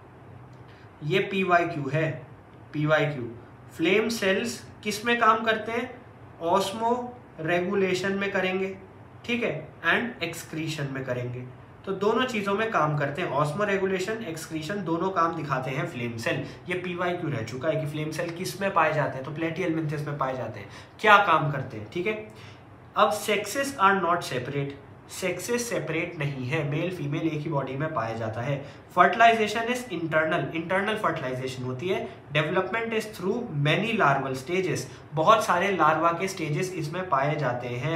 ये पीवाईक्यू है, पीवाईक्यू। फ्लेम सेल्स किस में काम करते हैं, ऑस्मो रेगुलेशन में करेंगे, ठीक है, एंड एक्सक्रीशन में करेंगे, तो दोनों चीजों में काम करते हैं, ऑस्मो रेगुलेशन, एक्सक्रीशन, दोनों काम दिखाते हैं फ्लेम सेल। ये पीवाईक्यू रह चुका है कि फ्लेम सेल किस में पाए जाते हैं, तो प्लेटीहेल्मिन्थेस में पाए जाते हैं, क्या काम करते हैं, ठीक है। अब sexes are not separate, sexes separate नहीं है, मेल फीमेल एक ही बॉडी में पाया जाता है। Fertilisation is internal, internal fertilisation होती है। Development is through many larval stages, बहुत सारे लार्वा के स्टेजेस इसमें पाए जाते हैं,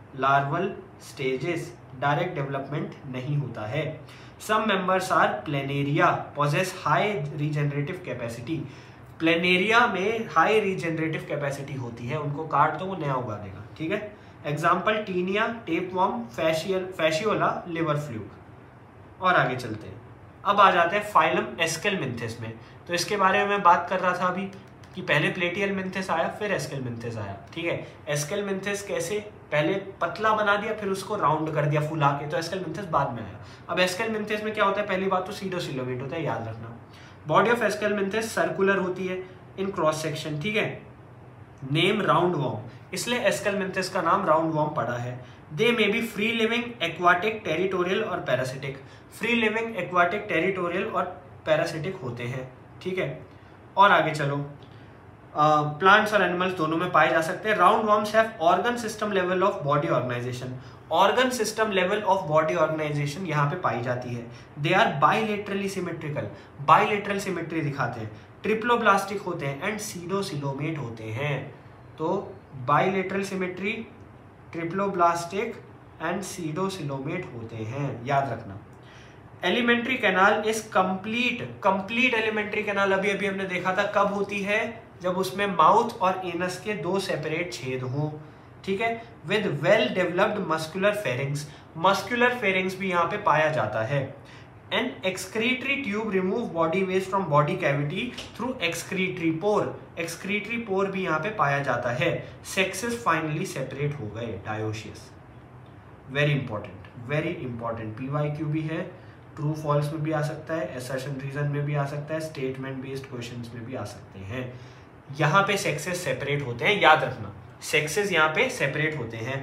लार्वल स्टेजेस, डायरेक्ट डेवलपमेंट नहीं होता है। Some members are Planaria, possess high regenerative capacity, Planaria में हाई रीजनरेटिव कैपेसिटी होती है, उनको काट दो वो नया उगा देगा, ठीक है। Example Taenia, tapeworm, Fasciola, liver fluke. और आगे चलते हैं, अब आ जाते हैं फाइलम एस्केलमिंथिस में। तो इसके बारे में मैं बात कर रहा था अभी कि पहले प्लेटियलमिंथिस आया फिर एस्केलमिंथिस आया, ठीक है। एस्केलमिंथिस कैसे, पहले पतला बना दिया फिर उसको राउंड कर दिया फुला के, तो एस्केलमिंथिस बाद में आया। अब एस्केलमिंथिस में क्या होता है, पहली बात तो सीडोसिलोमेट होता है, याद रखना। बॉडी ऑफ एस्केलमिंथिस सर्कुलर होती है इन क्रॉस सेक्शन, ठीक है। नेम राउंड वॉर्म, इसलिए एस्केलमिंथिस का नाम राउंड वॉर्म पड़ा है। They may be free living, aquatic, territorial और parasitic. Free living, aquatic, territorial और पैरासिटिक होते हैं, ठीक है। और आगे चलो, प्लांट्स और एनिमल्स दोनों में पाए जा सकते हैं। Round worms have organ system level of body organisation, organ system level of body organisation यहाँ पे पाई जाती है। They are bilaterally symmetrical, bilateral symmetry दिखाते हैं, ट्रिप्लोब्लास्टिक होते हैं एंड सीडोसिलोमेट होते हैं। तो bilateral symmetry, triploblastic and pseudocoelomate होते हैं, याद रखना। Alimentary canal is complete, complete alimentary canal अभी अभी हमने देखा था कब होती है, जब उसमें माउथ और एनस के दो सेपरेट छेद हों, ठीक है। With well developed muscular pharynx, muscular pharynx भी यहाँ पे पाया जाता है। An excretory tube remove body waste from body cavity through excretory pore, excretory pore भी यहाँ पे पाया जाता है। सेक्सेस फाइनली सेपरेट हो गए, dioecious. Very important, very important, PYQ भी है, ट्रू फॉल्स में भी आ सकता है, असर्शन रीजन में भी आ सकता है, स्टेटमेंट बेस्ड क्वेश्चंस में भी आ सकते हैं। यहाँ पे सेक्सेस सेपरेट होते हैं, याद रखना, सेक्सेस यहाँ पे सेपरेट होते हैं।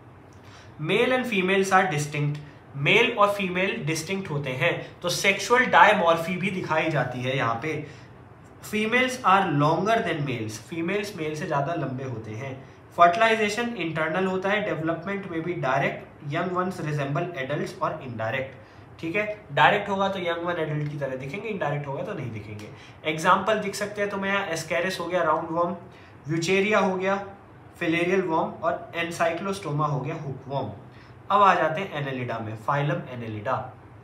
Male and females are distinct, male और फीमेल डिस्टिंक्ट होते हैं, तो सेक्सुअल डायमॉर्फी भी दिखाई जाती है यहाँ पे। Females are longer than males, females male से ज्यादा लंबे होते हैं। फर्टिलाइजेशन इंटरनल होता है, डेवलपमेंट में भी direct, young ones resemble adults और इनडायरेक्ट, ठीक है। डायरेक्ट होगा तो यंग वन एडल्ट की तरह दिखेंगे, इनडायरेक्ट होगा तो नहीं दिखेंगे। एग्जाम्पल दिख सकते हैं तुम्हें यहाँ, एस्कैरिस हो गया राउंड वॉर्म, व्यूचेरिया हो गया फिलेरियल वॉर्म और एनसाइक्लोस्टोमा हो गया हुक वॉर्म। अब आ जाते हैं एनेलिडा में, फाइलम एनेलिडा,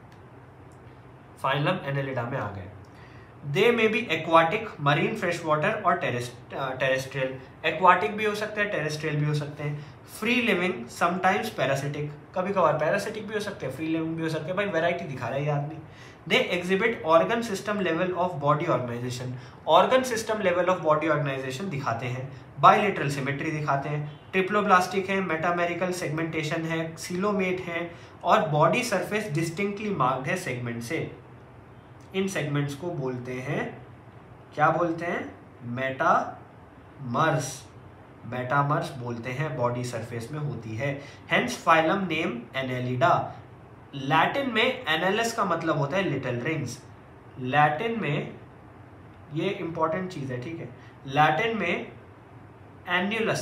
फाइलम एनेलिडा में आ गए। They may be aquatic, marine, fresh water और टेरेस्ट्रियल, एक्वाटिक भी हो सकते हैं, टेरेस्ट्रियल भी हो सकते हैं। फ्री लिविंग, समटाइम्स पैरासिटिक, कभी कभार पैरासिटिक भी हो सकते हैं, फ्री लिविंग भी हो सकते हैं, भाई वैरायटी दिखा रहा है ये आदमी। They exhibit organ system level of body organisation, organ system level of body organisation दिखाते हैं। बाइलेटरल सिमेट्री दिखाते हैं, ट्रिप्लोब्लास्टिक है, मेटामेरिकल सेगमेंटेशन है, सीलोमेट है और बॉडी सरफेस डिस्टिंक्टली मार्क्ड है सेगमेंट से। इन सेगमेंट्स को बोलते हैं, क्या बोलते हैं, मेटामर्स, मेटामर्स बोलते हैं, बॉडी सरफेस में होती है। Hence phylum name Annelida. Latin में एनालस का मतलब होता है लिटिल रिंग्स, लैटिन में ये इंपॉर्टेंट चीज है, ठीक है। लैटिन में एन्युलस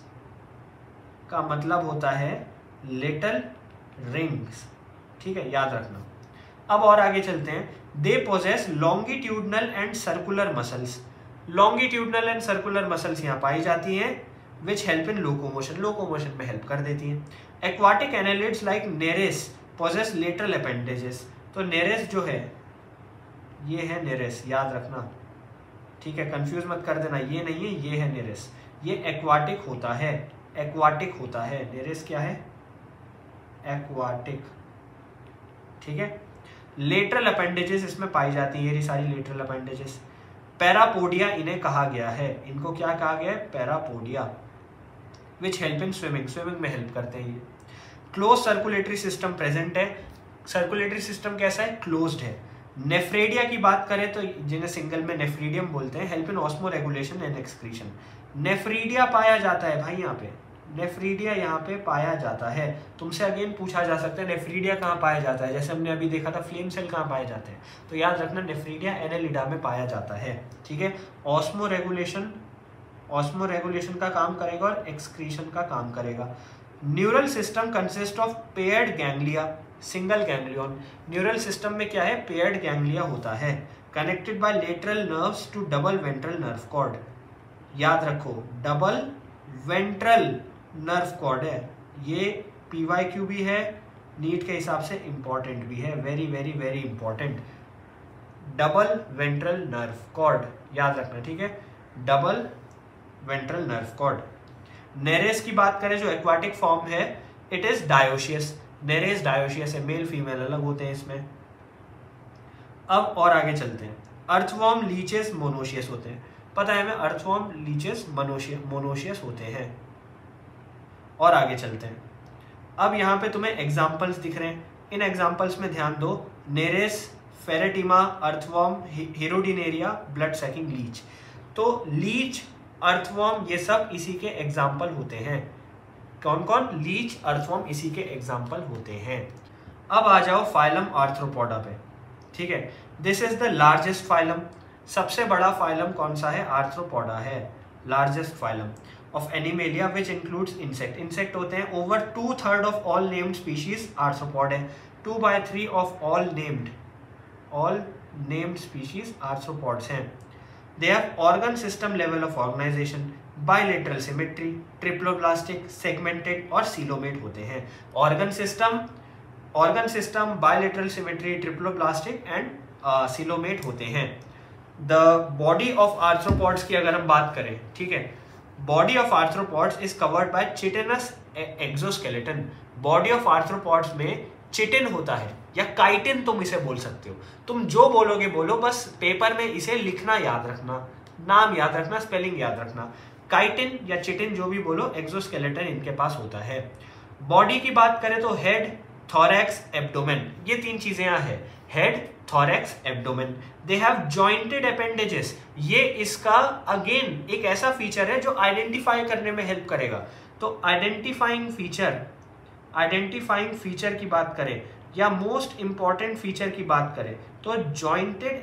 का मतलब होता है लिटिल रिंग्स, ठीक है, याद रखना। अब और आगे चलते हैं। They possess longitudinal and circular muscles, longitudinal and circular muscles यहाँ पाई जाती हैं, which help in locomotion, locomotion में हेल्प कर देती हैं। Aquatic annelids like Nereis possess lateral appendages, तो नेरेस जो है ये है नेरेस, याद रखना, ठीक है, कंफ्यूज मत कर देना, ये नहीं है, ये है नेरेस, ये एक्वाटिक होता है, एक्वाटिक होता है। नेरेस क्या है, एक्वाटिक, ठीक है। लेटरल अपेंडेजेस इसमें पाई जाती है, ये सारी लेटरल अपेंडेजेस। पैरापोडिया इन्हें कहा गया है, इनको क्या कहा गया है, parapodia, which help in swimming, swimming में हेल्प करते हैं ये। क्लोज सर्कुलेटरी सिस्टम प्रेजेंट है, सर्कुलेटरी सिस्टम कैसा है, क्लोज्ड है। नेफ्रेडिया की बात करें तो जिन्हें सिंगल में नेफ्रीडियम बोलते हैं, help in osmoregulation and excretion. Nephridia पाया जाता है भाई, यहाँ पे नेफ्रीडिया यहाँ पे पाया जाता है। तुमसे अगेन पूछा जा सकता है नेफ्रीडिया कहाँ पाया जाता है, जैसे हमने अभी देखा था फ्लेम सेल कहाँ पाए जाते हैं, तो याद रखना नेफ्रीडिया एनेलिडा में पाया जाता है, ठीक है। ऑस्मो रेगुलेशन, ऑस्मो रेगुलेशन का काम करेगा और एक्सक्रीशन का काम करेगा। Neural system consist of paired ganglia, single ganglion. Neural system में क्या है, पेयर्ड गैंग्लिया होता है, connected by lateral nerves to double ventral nerve cord. याद रखो, डबल वेंट्रल नर्व कॉर्ड है, ये PYQ भी है, नीट के हिसाब से इंपॉर्टेंट भी है, very very very important. Double ventral nerve cord याद रखना, ठीक है, double ventral nerve cord. Nereis की बात करें जो एक्वाटिक फॉर्म है, it is dioecious, Nereis dioecious है, मेल फीमेल अलग होते हैं इसमें। अब और आगे चलते हैं, अर्थवॉर्म लीचेस मोनोशियस होते हैं, पता है हमें अर्थवॉर्म लीचेस मोनोशियस होते हैं। और आगे चलते हैं, अब यहाँ पे तुम्हें एग्जाम्पल्स दिख रहे हैं, इन एग्जाम्पल्स में ध्यान दो, Nereis, Pheretima, earthworm, Hirudinaria, blood sucking leech. तो लीच, अर्थवॉर्म ये सब इसी के एग्जाम्पल होते हैं। कौन कौन? लीच, अर्थवॉर्म इसी के एग्जाम्पल होते हैं। अब आ जाओ फाइलम आर्थ्रोपोडा पे, ठीक है। This is the largest phylum, सबसे बड़ा फाइलम कौन सा है? आर्थ्रोपोडा है, largest phylum of Animalia which includes insect. Insect होते हैं, over 2/3 of all named species arthropod है, 2/3 of all named species arthropods हैं। They have organ system level of organization, bilateral symmetry, triploblastic, segmented और coelomate होते हैं। organ system, bilateral symmetry, triploblastic and coelomate होते हैं। The body of arthropods की अगर हम बात करें, ठीक है, body of arthropods is covered by chitinous exoskeleton। body of arthropods में चिटिन होता है या काइटिन तुम इसे बोल सकते हो, तुम जो बोलोगे बोलो, बस पेपर में इसे लिखना याद रखना, नाम याद रखना, स्पेलिंग याद रखना, काइटिन या चिटिन जो भी बोलो, एक्सोस्केलेटन इनके पास होता है। बॉडी की बात करें तो हेड, थोरैक्स, एब्डोमेन, ये तीन चीजें यहाँ है, head, thorax, abdomen. They have jointed appendages, ये इसका अगेन एक ऐसा फीचर है जो आइडेंटिफाई करने में हेल्प करेगा। तो आइडेंटिफाइंग फीचर की बात करें या मोस्ट इंपॉर्टेंट फीचर की बात करें तो जॉइंटेड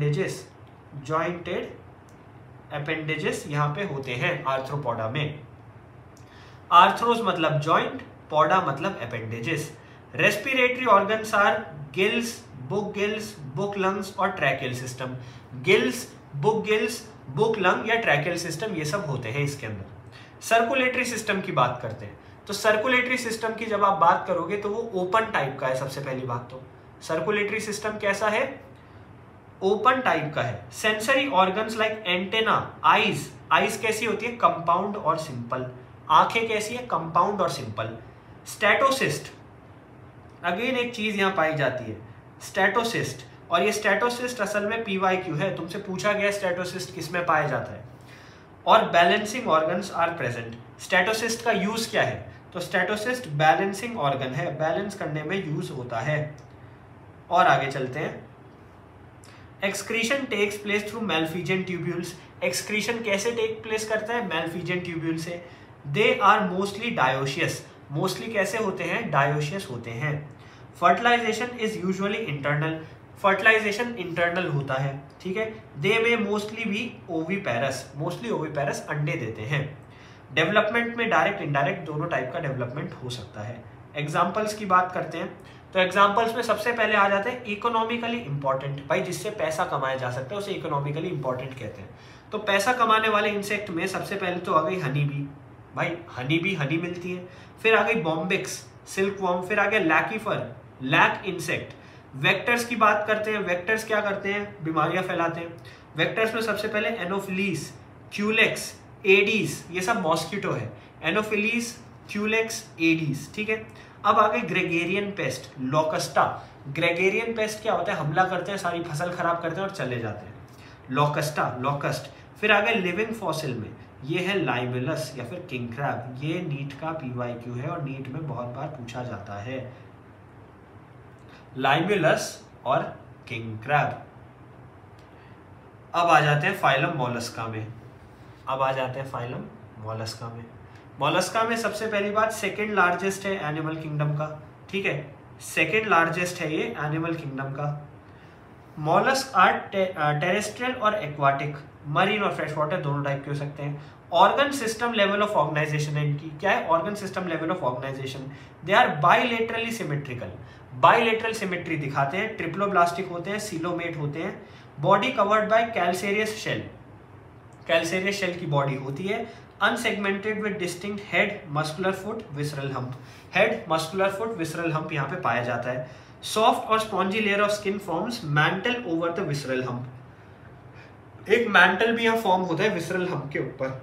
अपेंडेजेस यहां पे होते हैं आर्थ्रोपोडा में। आर्थ्रोस मतलब जॉइंट, पोडा मतलब appendages. Respiratory organs are gills, book lungs और tracheal system. Gills, book lung या ट्रैकियल सिस्टम ये सब होते हैं इसके अंदर। सर्कुलेटरी सिस्टम की बात करते हैं तो सर्कुलेटरी सिस्टम की जब आप बात करोगे तो वो ओपन टाइप का है। सबसे पहली बात तो सर्कुलेटरी सिस्टम कैसा है? ओपन टाइप का है। Sensory organs like antenna, eyes कैसी होती है? कंपाउंड और सिंपल। आंखें कैसी है? कंपाउंड और सिंपल। स्टेटोसिस्ट, अगेन एक चीज यहां पाई जाती है, स्टेटोसिस्ट, और ये स्टेटोसिस्ट असल में PYQ है, तुमसे पूछा गया स्टेटोसिस्ट किसमें पाया जाता है। और balancing organs are present. Statocyst का यूज क्या है? तो स्टेटोसिस्ट बैलेंसिंग ऑर्गन है, बैलेंस करने में यूज होता है। और आगे चलते हैं, excretion takes place through Malpighian tubules. Excretion कैसे टेक प्लेस करता है? मेलफिजियन ट्यूब्यूल से। They are mostly dioecious, mostly कैसे होते हैं? डायोशियस होते हैं। Fertilisation is usually internal, fertilisation internal होता है, ठीक है। दे में मोस्टली भी ओविपेरस अंडे देते हैं। डेवलपमेंट में डायरेक्ट इनडायरेक्ट दोनों टाइप का डेवलपमेंट हो सकता है। एग्जाम्पल्स की बात करते हैं तो एग्जाम्पल्स में सबसे पहले आ जाते हैं इकोनॉमिकली इंपॉर्टेंट, भाई जिससे पैसा कमाया जा सकता है उसे इकोनॉमिकली इंपॉर्टेंट कहते हैं। तो पैसा कमाने वाले इंसेक्ट में सबसे पहले तो आ गई हनी बी, भाई हनी मिलती है। फिर आ गई बॉम्बिक्स, सिल्क वॉर्म, फिर आ गया लैकीफर, लैक इंसेक्ट। वेक्टर्स की बात करते हैं, वेक्टर्स क्या करते हैं? बीमारियां फैलाते हैं। वेक्टर्स में सबसे पहले एनोफिलीस, क्यूलेक्स, एडीज, ये सब मॉस्किटो है। एनोफिलीस, क्यूलेक्स, एडीज, ठीक है। अब आ गई gregarious pest, Locusta. Gregarious pest क्या होता है? हमला करते हैं, सारी फसल खराब करते हैं और चले जाते हैं, लोकस्ट। फिर आ गए लिविंग फॉसिल में, ये है लाइबेलस या फिर किंग क्रैब। ये नीट का PYQ है और नीट में बहुत बार पूछा जाता है, लाइबेलस और किंग क्रैब। अब आ जाते हैं फाइलम मोलस्का में। मोलस्का में सबसे पहली बात सेकंड लार्जेस्ट है एनिमल किंगडम का, ठीक है, सेकंड लार्जेस्ट है ये एनिमल किंगडम का। मोलस्क आर टेरेस्ट्रियल और एक्वाटिक, मरीन और फ्रेश वाटर दोनों टाइप के हो सकते हैं। Organ system level of organisation है इनकी, क्या है? Organ system level of organisation. They are bilaterally symmetrical, bilateral symmetry दिखाते हैं, ट्रिप्लोब्लास्टिक होते हैं, सीलोमेट होते हैं। Body covered by calcareous shell, calcareous shell की बॉडी होती है। Unsegmented with distinct head, muscular foot, visceral hump. Head, muscular foot, visceral hump यहाँ पे पाया जाता है। सॉफ्ट और spongy layer of skin forms mantle over the visceral hump. एक मैंटल भी यहाँ फॉर्म होता है विसरल हम्प के ऊपर।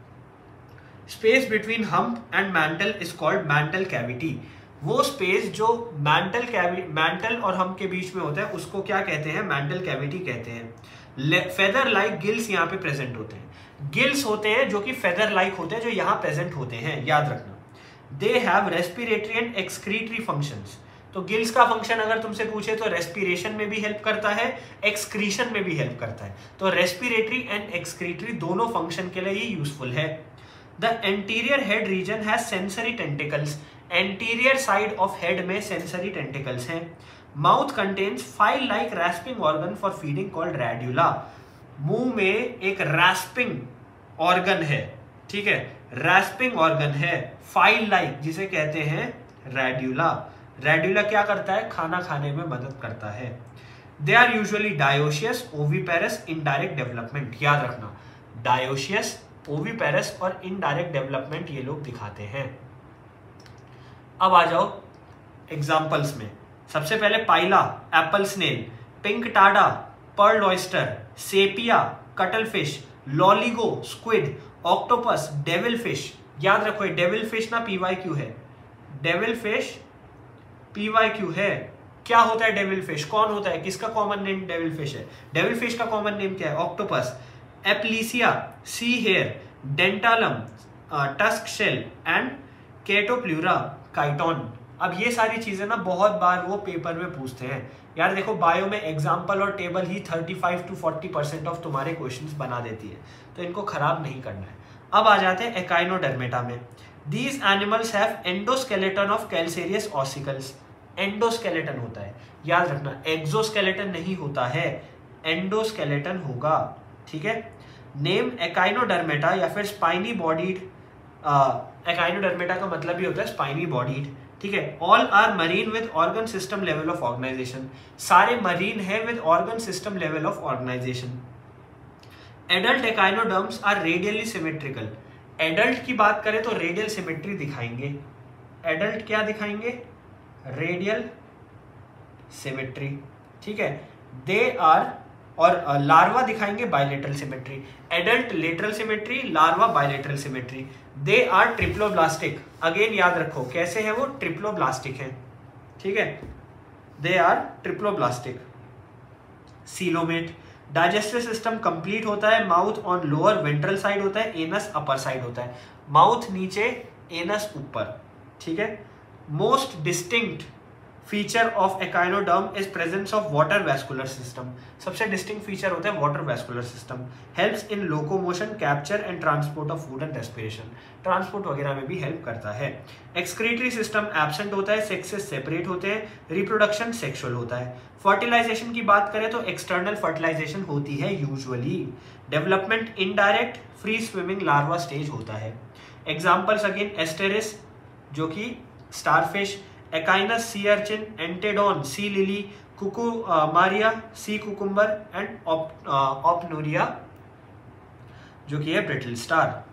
Space between hump and mantle is called mantle cavity. वो स्पेस जो मैंटल और हम्प के बीच में होता है उसको क्या कहते हैं? मैंटल कैविटी कहते हैं। फेदर लाइक गिल्स यहाँ पे प्रेजेंट होते हैं। गिल्स होते हैं जो कि फेदर लाइक होते हैं, जो यहाँ प्रेजेंट होते हैं, याद रखना। They have respiratory and excretory functions. तो गिल्स का फंक्शन अगर तुमसे पूछे तो रेस्पिरेशन में भी हेल्प करता है, एक्सक्रीशन में भी हेल्प करता है। तो रेस्पिरेटरी एंड एक्सक्रीटरी दोनों फंक्शन के लिए ही यूजफुल है। The anterior head region has sensory tentacles. Anterior side of head में सेंसरी टेंटिकल्स हैं। Mouth contains file like rasping organ for feeding called radula. मुंह में एक रैस्पिंग ऑर्गन है, ठीक है, रैस्पिंग ऑर्गन है, फाइल लाइक, जिसे कहते हैं रेड्यूला। रेड्यूला क्या करता है? खाना खाने में मदद करता है। They are usually dioecious, oviparous, indirect development. याद रखना, डायोशियस, ओविपेरस और इनडायरेक्ट डेवलपमेंट ये लोग दिखाते हैं। अब आ जाओ एग्जाम्पल्स में। सबसे पहले Pila, apple snail, Pinctada, pearl oyster, Sepia, cuttle fish, Loligo, squid, octopus, devil fish. याद रखो ये डेविल फिश ना PYQ है। डेविल फिश PYQ है। क्या होता है डेविल फिश? कौन होता है? किसका कॉमन नेम डेविल फिश है? डेविल फिश का कॉमन नेम क्या है? Octopus. Aplysia, sea hare, Dentalium, tusk shell and Chaetopleura, chiton. अब ये सारी चीजें ना बहुत बार वो पेपर में पूछते हैं। यार देखो, बायो में एग्जाम्पल और टेबल ही 35 to 40% ऑफ तुम्हारे क्वेश्चंस बना देती है, तो इनको खराब नहीं करना है। अब आ जाते हैं एकाइनोडर्मेटा में। These animals have endoskeleton of calcareous ossicles. Endoskeleton होता है, याद रखना, एक्सोस्केलेटन नहीं होता है, एंडोस्केलेटन होगा, ठीक है। नेम एकाइनोडर्मेटा या फिर स्पाइनी बॉडीड। एकाइनोडर्मेटा का मतलब ही होता है स्पाइनी बॉडीड, ठीक है। All are marine with organ system level of organisation. सारे मरीन है with organ system level of organisation. Adult echinoderms are radially symmetrical. Adult की बात करें तो रेडियल सिमेट्री दिखाएंगे। एडल्ट क्या दिखाएंगे? रेडियल सिमेट्री, ठीक है। दे आर, और लार्वा दिखाएंगे bilateral symmetry. Adult lateral symmetry, larva bilateral symmetry. They are triploblastic. Again याद रखो कैसे है वो? ट्रिप्लोब्लास्टिक है, ठीक है। They are triploblastic. Coelomate, digestive system complete होता है। Mouth on lower ventral side होता है, एनस अपर साइड होता है। माउथ नीचे, एनस ऊपर, ठीक है। Most distinct feature of echinoderm is presence of water vascular system. सबसे डिस्टिंक्ट फीचर होता है water vascular system. Helps in locomotion, capture and transport of food and respiration. Transport वगैरह में भी हेल्प करता है। एक्सक्रीटरी सिस्टम एब्सेंट होता है, सेक्सेस सेपरेट होते हैं, रिप्रोडक्शन सेक्सुअल होता है। फर्टिलाइजेशन की बात करें तो एक्सटर्नल फर्टिलाइजेशन होती है usually. Development indirect, free swimming larva stage होता है। एग्जाम्पल्स अगेन एस्टेरिस जो कि starfish, Echinus sea urchin, Antedon sea lily, Cucumaria sea cucumber and Ophiura जो कि है ब्रिटल स्टार।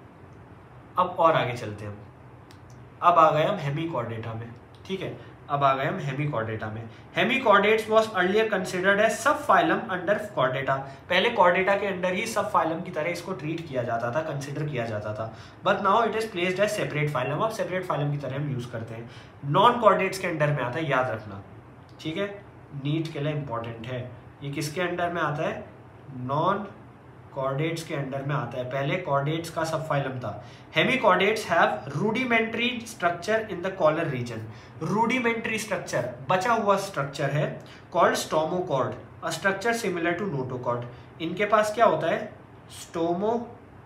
अब और आगे चलते हैं। अब आ गए हम हेमिकॉर्डेटा में, ठीक है। अब आ गए हम हेमिकॉर्डेटा में। Hemichordates was earlier considered as sub phylum under Chordata. पहले कॉर्डेटा के अंडर ही सब फाइलम की तरह इसको ट्रीट किया जाता था, कंसिडर किया जाता था। But now it is placed as separate phylum. अब सेपरेट फाइलम की तरह हम यूज करते हैं। नॉन कॉर्डेट्स के अंडर में आता है, याद रखना, ठीक है। नीट के लिए इंपॉर्टेंट है। ये किसके अंडर में आता है? नॉन कॉर्डेट्स के अंडर में आता है। पहले कॉर्डेट्स का सब फाइलम था। Hemichordates have rudimentary structure in the collar region. Rudimentary structure, बचा हुआ स्ट्रक्चर है, called stomochord, a structure similar to notochord. इनके पास क्या होता है? स्टोमोकॉर्ड,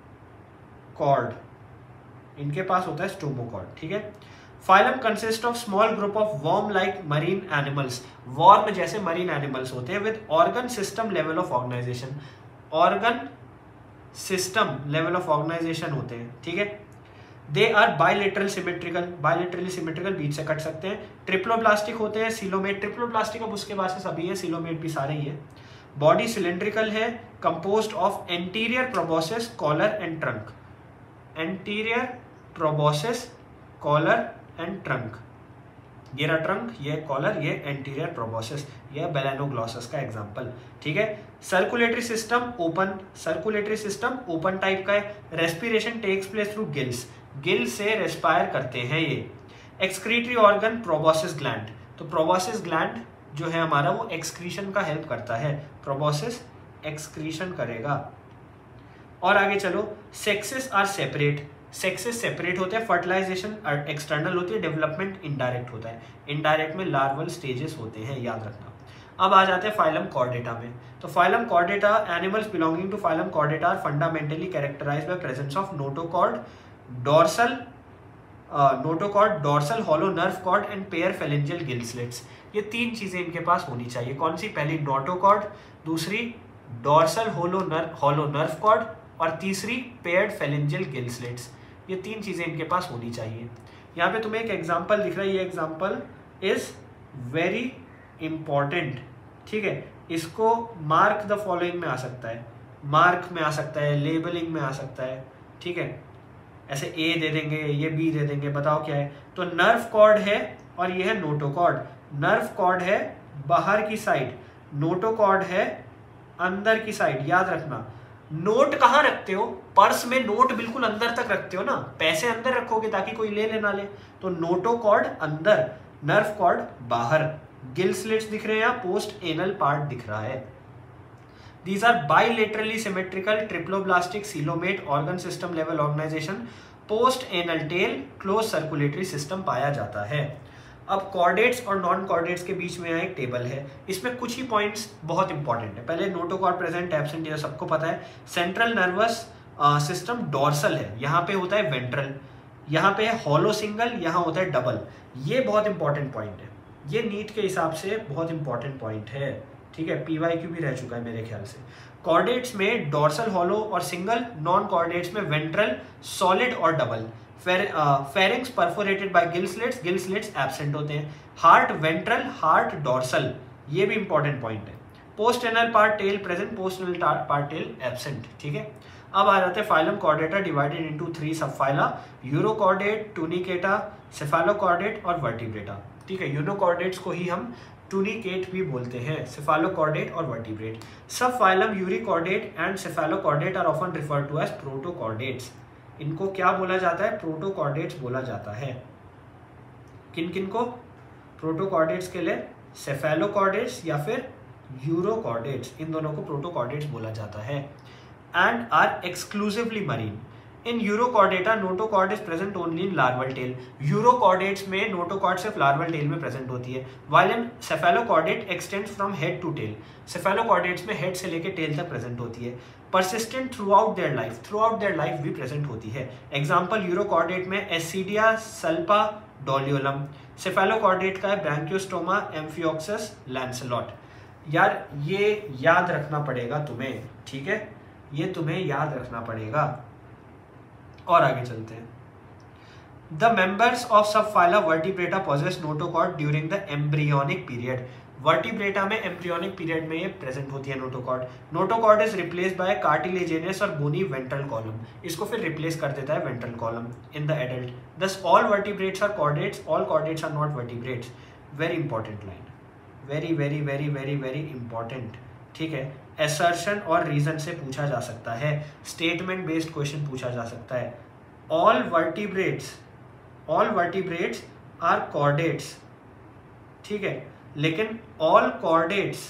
इनके पास होता है स्टोमोकॉर्ड, ठीक है। Phylum consist of small group of worm like marine animals. Worm जैसे मरीन एनिमल्स होते हैं with organ system level of organisation. Organ system level of organisation होते हैं, ठीक है। They are bilateral symmetrical, bilaterally symmetrical, बीच से कट सकते हैं। ट्रिप्लोब्लास्टिक होते हैं। सिलोमेट, ट्रिप्लोब्लास्टिक अब उसके बाद से सभी है, सिलोमेट भी सारे ही है। बॉडी सिलेंड्रिकल है, composed of anterior proboscis, collar and trunk. Anterior proboscis, collar and trunk. ये रहा ट्रंक, ये कॉलर, ये एंटीरियर प्रोबोसिस, ये बेलेनोग्लॉसस का एग्जांपल। ठीक है। Circulatory system open, circulatory system open type का है। Respiration takes place through gills, gill से रेस्पायर करते हैं ये। एक्सक्रीटरी ऑर्गन प्रोबोसिस ग्लैंड, तो प्रोबोसिस ग्लैंड जो है हमारा वो एक्सक्रीशन का हेल्प करता है, प्रोबोसिस एक्सक्रीशन करेगा। और आगे चलो, sexes are separate, sexes separate होते हैं, फर्टिलाइजेशन एक्सटर्नल होती है, डेवलपमेंट इनडायरेक्ट होता है। इनडायरेक्ट में लार्वल स्टेजेस होते हैं, याद रखना। अब आ जाते हैं फाइलम कॉर्डेटा में। तो phylum Chordata, animals belonging to phylum Chordata are fundamentally characterised by presence of notochord, dorsal dorsal hollow nerve cord and pair pharyngeal gill slits. ये तीन चीजें इनके पास होनी चाहिए। कौन सी? पहली नोटोकॉर्ड, दूसरी डोर्सल हॉलो नर्व कॉर्ड और तीसरी पेयर्ड फेलेंजियल गिल स्लिट्स। ये तीन चीजें इनके पास होनी चाहिए। यहाँ पे तुम्हें एक एग्जांपल दिख रहा है, ये एग्जांपल इज वेरी इंपॉर्टेंट। ठीक है, इसको मार्क द फॉलोइंग में आ सकता है, मार्क में आ सकता है, लेबलिंग में आ सकता है। ठीक है, ऐसे ए दे देंगे, ये बी दे देंगे, बताओ क्या है। तो नर्व कॉर्ड है और ये है नोटोकॉर्ड। नर्व कॉर्ड है बाहर की साइड, नोटोकॉर्ड है अंदर की साइड। याद रखना, नोट कहाँ रखते हो? पर्स में नोट बिल्कुल अंदर तक रखते हो ना, पैसे अंदर रखोगे ताकि कोई ले लेना ले। तो नोटोकॉर्ड अंदर, नर्व कॉर्ड बाहर। गिल स्लिट्स दिख रहे हैं, यहाँ पोस्ट एनल पार्ट दिख रहा है। These are bilaterally symmetrical triploblastic coelomate organ system level organization, post anal tail, closed circulatory system पाया जाता है। अब कॉर्डेट्स और नॉन कॉर्डेट्स के बीच में एक टेबल है, इसमें कुछ ही पॉइंट्स बहुत इंपॉर्टेंट है। पहले नोटोकॉर्ड प्रेजेंट एब्सेंट, ये सबको पता है। सेंट्रल नर्वस सिस्टम डोर्सल है, यहाँ पे होता है वेंट्रल, यहाँ पे है हॉलो सिंगल, यहाँ होता है डबल। ये बहुत इंपॉर्टेंट पॉइंट है, ये नीट के हिसाब से बहुत इंपॉर्टेंट पॉइंट है। ठीक है, PYQ भी रह चुका है मेरे ख्याल से। कॉर्डेट्स में डोर्सल हॉलो और सिंगल, नॉन कॉर्डेट्स में वेंट्रल, सॉलिड और double. Pharynx perforated by gill slits absent होते हैं। हार्ट वेंट्रल, हार्ट डोर्सल, ये भी इंपॉर्टेंट पॉइंट है। Post anal part tail present, post anal part tail absent. ठीक है, अब आ जाते हैं phylum Chordata divided into 3 subphyla, Urochordate, Tunicata, Cephalochordate और वर्टिब्रेटा। ठीक है, यूरोकॉर्डेट्स को ही हम टूनिकेट भी बोलते हैं, सेफालोकॉर्डेट और Vertebrate. Sub phylum Urochordate and Cephalochordate are often referred to as protochordates. इनको क्या बोला जाता है? प्रोटोकॉर्डेट्स बोला जाता है। किन किन को? प्रोटोकॉर्डेट्स के लिए सेफालोकॉर्डेट्स या फिर यूरोकॉर्डेट्स, इन दोनों को प्रोटोकॉर्डेट्स बोला जाता है। And are exclusively marine. In Urochordata notochord is present only in larval tail. Urochordates में नोटोकॉर्ड सिर्फ लार्वल टेल में प्रेजेंट होती है, while in Cephalochordate extends from head to tail. Cephalochordates में हेड से लेकर टेल तक प्रेजेंट होती है। Persistent throughout their life भी प्रेजेंट होती है। एग्जाम्पल यूरोकॉर्डेट में एसिडिया सल्पा डोलियोलम, सेफालोकॉर्डेट का है ब्रैंकियोस्टोमा एम्फियोक्सस लैंसेलॉट। यार ये याद रखना पड़ेगा तुम्हें, ठीक है, ये तुम्हें याद रखना पड़ेगा। और आगे चलते हैं। The members of subphyla Vertebrata possess notochord during the embryonic period. Vertebrata में एम्ब्रियोनिक पीरियड में ये प्रेजेंट होती है notochord. Notochord is replaced by cartilaginous और बोनी वेंट्रल कॉलम, इसको फिर रिप्लेस कर देता है ventral column in the adult. Thus all vertebrates are chordates, all chordates are not vertebrates. Very important line, very very very very very important. ठीक है, असर्शन और रीजन से पूछा जा सकता है, स्टेटमेंट बेस्ड क्वेश्चन पूछा जा सकता है। ऑल वर्टिब्रेट्स आर कॉर्डेट्स, ठीक है, लेकिन all chordates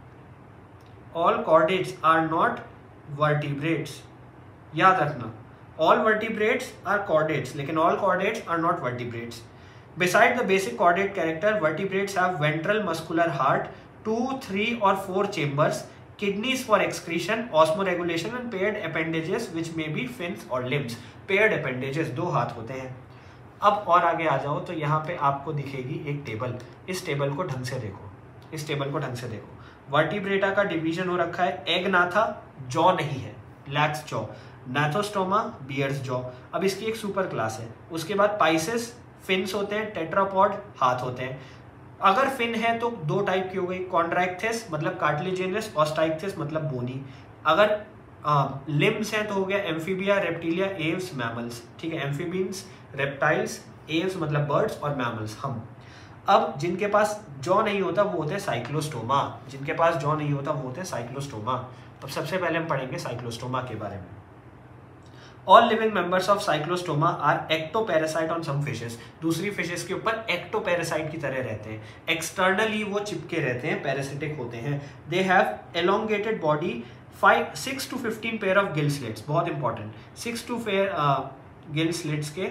are not vertebrates. याद रखना, ऑल वर्टिब्रेट्स आर कॉर्डेट्स लेकिन all chordates are not vertebrates. Beside the basic chordate character, vertebrates have ventral muscular heart, 2, 3 or 4 chambers, kidneys for excretion, osmoregulation and paired appendages which may be fins or limbs. Paired appendages, 2 हाथ होते हैं। अब और आगे आ जाओ तो यहाँ पे आपको दिखेगी एक टेबल, इस टेबल को ढंग से देखो, वर्टिब्रेटा का डिवीजन हो रखा है। एगनाथा, जॉ नहीं है, lacks jaw, Gnathostomata, bears jaw. अब इसकी एक सुपर क्लास है। उसके बाद पाइसेस, फिन्स होते हैं, टेट्रापॉड, हाथ होते हैं। अगर फिन है तो 2 टाइप की हो गई, कॉन्ड्राइक्थिस मतलब कार्टिलेजिनस, ऑस्टाइक्थिस मतलब बोनी। अगर लिम्स हैं तो हो गया एम्फीबिया, रेप्टिलिया, एव्स, मैमल्स। ठीक है, एम्फीबियंस, रेप्टाइल्स, एव्स मतलब बर्ड्स और मैमल्स हम। अब जिनके पास जॉ नहीं होता वो होते हैं साइक्लोस्टोमा, जिनके पास जॉ नहीं होता वो होते हैं साइक्लोस्टोमा। अब सबसे पहले हम पढ़ेंगे साइक्लोस्टोमा के बारे में। All living members of Cyclostomata are ectoparasite on some fishes. दूसरी फिशेस के ऊपर एक्टोपैरासाइट की तरह रहते हैं, एक्सटर्नली वो चिपके रहते हैं, पैरासिटिक होते हैं। They have elongated body, 6 to 15 pair of gill slits, बहुत इंपॉर्टेंट, 6 to गिल स्लिट्स के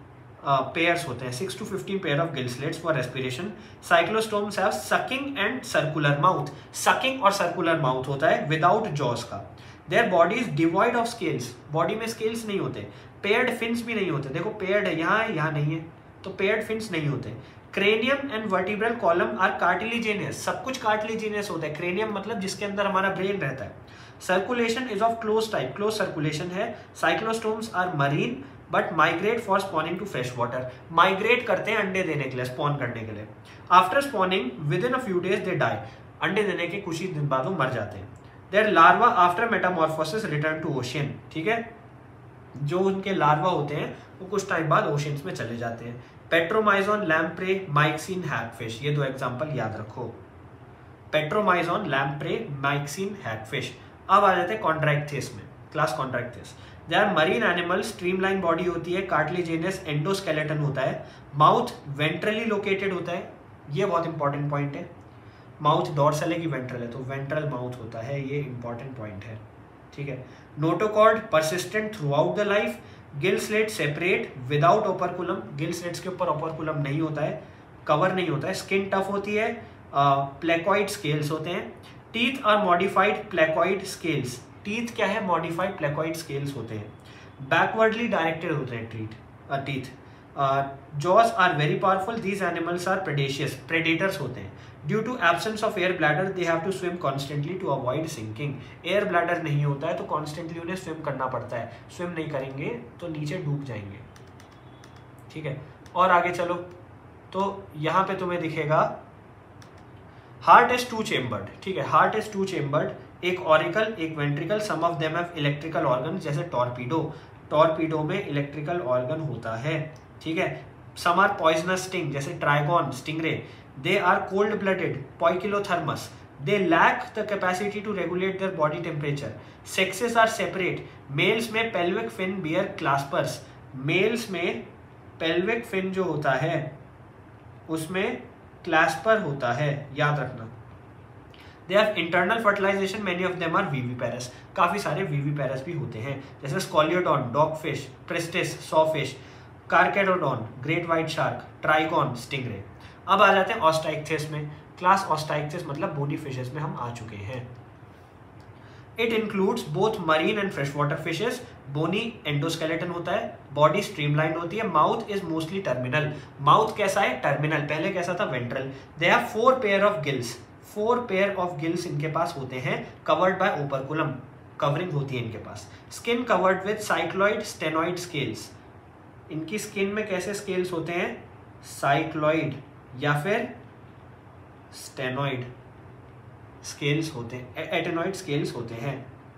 पेयर्स होते हैं, 6 to 15 pair of gill slits for respiration. Cyclostomes have sucking and circular mouth, sucking और सर्कुलर माउथ होता है विदाउट जॉस का। Their body is devoid of scales, body में स्केल्स नहीं होते। पेयर्ड फिन्स भी नहीं होते, देखो पेयर्ड है यहाँ नहीं है, तो पेयर्ड फिन्स नहीं होते। Cranium and vertebral column are cartilaginous, सब कुछ कार्टिलिजेनियस होता है। क्रेनियम मतलब जिसके अंदर हमारा ब्रेन रहता है। Circulation is of closed type, closed circulation है। Cyclostomes are marine but migrate for spawning to fresh water, migrate करते हैं अंडे देने के लिए, स्पॉन करने के लिए। After spawning within a few days they die, अंडे देने के कुछ ही दिन बाद वो मर जाते हैं। Their larva after metamorphosis return to ocean, ठीक है, जो उनके लार्वा होते हैं वो कुछ टाइम बाद ओशियंस में चले जाते हैं। पेट्रोमाइजोन, लैम्प्रे, माइक्सिन, हैगफिश, ये दो एग्जांपल याद रखो। Petromyzon, lamprey, Myxine, hagfish. अब आ जाते हैं कॉन्ट्रैक्थिस में, class Chondrichthyes. They are marine animal, streamline body होती है, कार्टिलेजिनस एंडोस्केलेटन होता है, माउथ वेंट्रली लोकेटेड होता है, ये बहुत इंपॉर्टेंट पॉइंट है। माउथ डॉर्सल है कि वेंट्रल है, तो वेंट्रल माउथ होता है, ये इंपॉर्टेंट पॉइंट है, ठीक है। Notochord persistent throughout the life. Gill slit separate without operculum, gill slits के ऊपर ओपरकुलम नहीं होता है, कवर नहीं होता है। स्किन टफ होती है, प्लेकॉइड स्केल्स होते हैं। Teeth are modified placoid scales, teeth क्या है, मॉडिफाइड प्लेकॉइड स्केल्स होते हैं। बैकवर्डली डायरेक्टेड होते हैं teeth. Jaws are very powerful, these animals are predaceous, predators होते हैं। Due to absence of air bladder they have to swim constantly to avoid sinking. Air bladder नहीं होता है तो कॉन्स्टेंटली उन्हें स्विम करना पड़ता है, स्विम नहीं करेंगे तो नीचे डूब जाएंगे, ठीक है। और आगे चलो तो यहाँ पे तुम्हें दिखेगा हार्ट इज 2 चेम्बर्ड, ठीक है, हार्ट इज 2 चेम्बर्ड, एक ऑरिकल एक ventricle. Some of them have electrical organ, जैसे टॉर्पीडो, टॉर्पीडो में इलेक्ट्रिकल ऑर्गन होता है, ठीक है। सम आर पॉइजनस स्टिंग, जैसे Trygon, stingray. They are cold blooded, poikilothermous. They lack the capacity to regulate their body temperature. Sexes are separate, males में pelvic fin bear claspers, males में पेल्विक फिन जो होता है उसमें क्लास्पर होता है, याद रखना। They have internal fertilisation, many of them are viviparous, काफी सारे विविपेरस भी होते हैं, जैसे Scoliodon, dogfish, Pristis, sawfish, Carcharodon, great white shark, Trygon, stingray. अब आ जाते हैं ऑस्टाइक्थिस में। क्लास ऑस्टाइक्थिस मतलब बोनी फिशेस में हम आ चुके हैं। It includes both marine and fresh water fishes. Bony endoskeleton होता है, बॉडी स्ट्रीमलाइन होती है, mouth is mostly terminal. Mouth कैसा है, टर्मिनल, पहले कैसा था, ventral. They have 4 pair of gills, 4 pair of gills इनके पास होते हैं, कवर्ड बाय ओपरकुलम, कवरिंग होती है इनके पास। Skin covered with cycloid ctenoid scales, इनकी स्किन में कैसे स्केल्स होते हैं, साइक्लॉइड या फिर स्टेनॉइड स्केल्स होते हैं, एटेनॉइड स्केल्स होते हैं।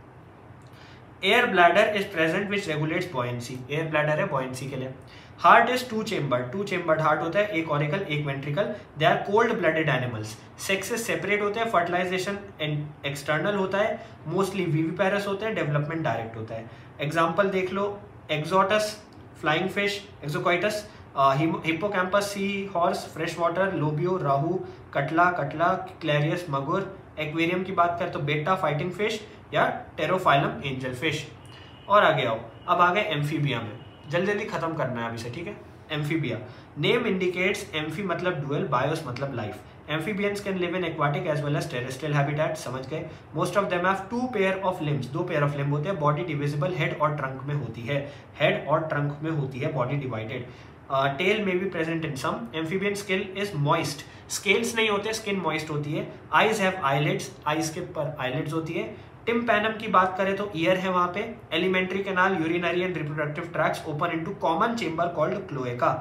Air bladder is present which regulates buoyancy, air bladder है बॉयंसी के लिए। Heart is 2 chambered, 2 chambered heart होता है, एक ऑरिकल एक ventricle. They are cold blooded animals. Sexes separate होते हैं, फर्टिलाइजेशन एक्सटर्नल होता है, मोस्टली विविपेरस होते हैं, डेवलपमेंट डायरेक्ट होता है। एग्जाम्पल देख लो, Exocoetus flying fish, Exocoetus, Hippocampus sea horse, fresh water Labeo, rohu, catla, Clarias magur. Aquarium की बात करें तो बेटा फाइटिंग फिश या टेरोफाइलम एंजल फिश। और आगे आओ, अब आ गए एम्फीबिया में, जल्दी जल्दी खत्म करना है अभी से, ठीक है। एम्फीबिया, नेम इंडिकेट्स, एम्फी मतलब डुअल, बायोस मतलब life. Amphibians can live in aquatic as well as terrestrial habitat, समझ गए। Most of them have 2 pair of limbs, 2 pair of limb होते हैं, body divisible, head और trunk में होती है, head और trunk में होती है, body divided. Tail may be present in some. Amphibian skin is moist, scales नहीं होते, skin moist होती है। Eyes have eyelids, eyes के ऊपर eyelids होती है। टिम्पैनम की बात करें तो ईयर है वहां पे। Alimentary canal, urinary and reproductive tracts open into common chamber called cloaca.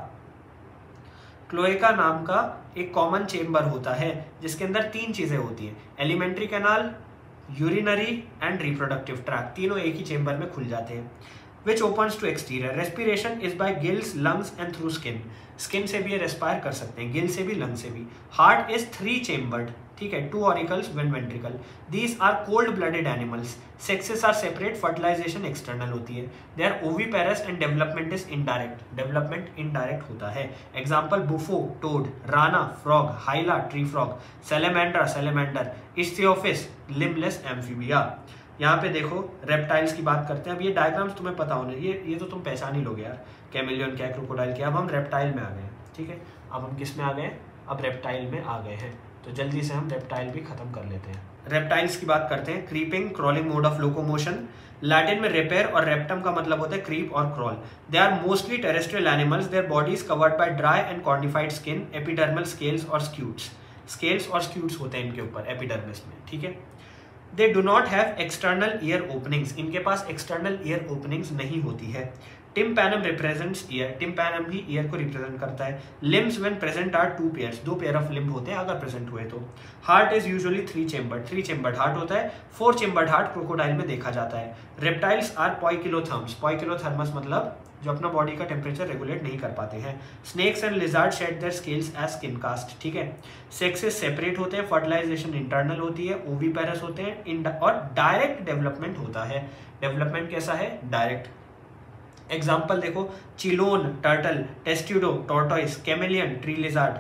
Cloaca नाम का एक कॉमन चेंबर होता है जिसके अंदर 3 चीजें होती हैं, alimentary canal, urinary and reproductive tract, तीनों एक ही चेम्बर में खुल जाते हैं। Which opens to exterior. Respiration is by gills, lungs and through skin, skin से भी ये रेस्पायर कर सकते हैं, गिल से भी, लंग से भी। हार्ट इज 3 चेम्बर्ड, ठीक है, 2 auricles, 1 ventricle. These are cold blooded animals, sexes are separate, fertilisation external होती है। They are oviparous and development is indirect, development indirect होता है। Example Bufo toad, Rana frog, Hyla tree frog, Salamandra salamander, Ichthyophis limbless Amphibia. यहाँ पे देखो रेप्टाइल्स की बात करते हैं। अब ये डायग्राम्स तुम्हें पता होने, ये तो तुम पहचान ही लोगे यार, कैमेलियन क्या है, क्रोकोडाइल क्या। अब हम रेप्टाइल में आ गए हैं, ठीक है, अब हम किस में आ गए, अब रेप्टाइल में आ गए हैं। तो जल्दी से हम रेप्टाइल भी खत्म कर लेते हैं। रेप्टाइल्स की बात करते हैं। Creeping, crawling mode of locomotion. Latin में रेपेर और रेप्टम का मतलब होता है क्रीप और crawl. They are mostly terrestrial animals, their bodies covered by dry and cornified skin, epidermal scales और स्क्यूट्स, स्केल्स और स्क्यूट्स होते हैं इनके ऊपर एपिडर्मिस में, ठीक है। They do not have external ear openings, इनके पास एक्सटर्नल ईयर ओपनिंग्स नहीं होती है। टिम्पैनम रिप्रेजेंट्स ईयर, टिम्पैनम भी ईयर को रिप्रेजेंट करता है। Limbs when present are 2 pairs, 2 pair of limb होते हैं अगर प्रेजेंट हुए तो। Heart is usually 3 chambered, 3 chambered heart होता है। 4 चेम्बर्ड हार्ट क्रोकोडाइल में देखा जाता है। रेप्टाइल्स आर पॉइकिलोथर्म्स, पॉइकिलोथर्मस मतलब जो अपना बॉडी का टेम्परेचर रेगुलेट नहीं कर पाते हैं। Snakes and lizard shed their scales as skin cast, ठीक है। सेक्सेस सेपरेट होते हैं, फर्टिलाइजेशन इंटरनल होती है, ओविपेरस होते हैं, और डायरेक्ट डेवलपमेंट होता है। डेवलपमेंट कैसा है, डायरेक्ट। एग्जाम्पल देखो, Chelone turtle, Testudo tortoise, Chamaeleon tree lizard,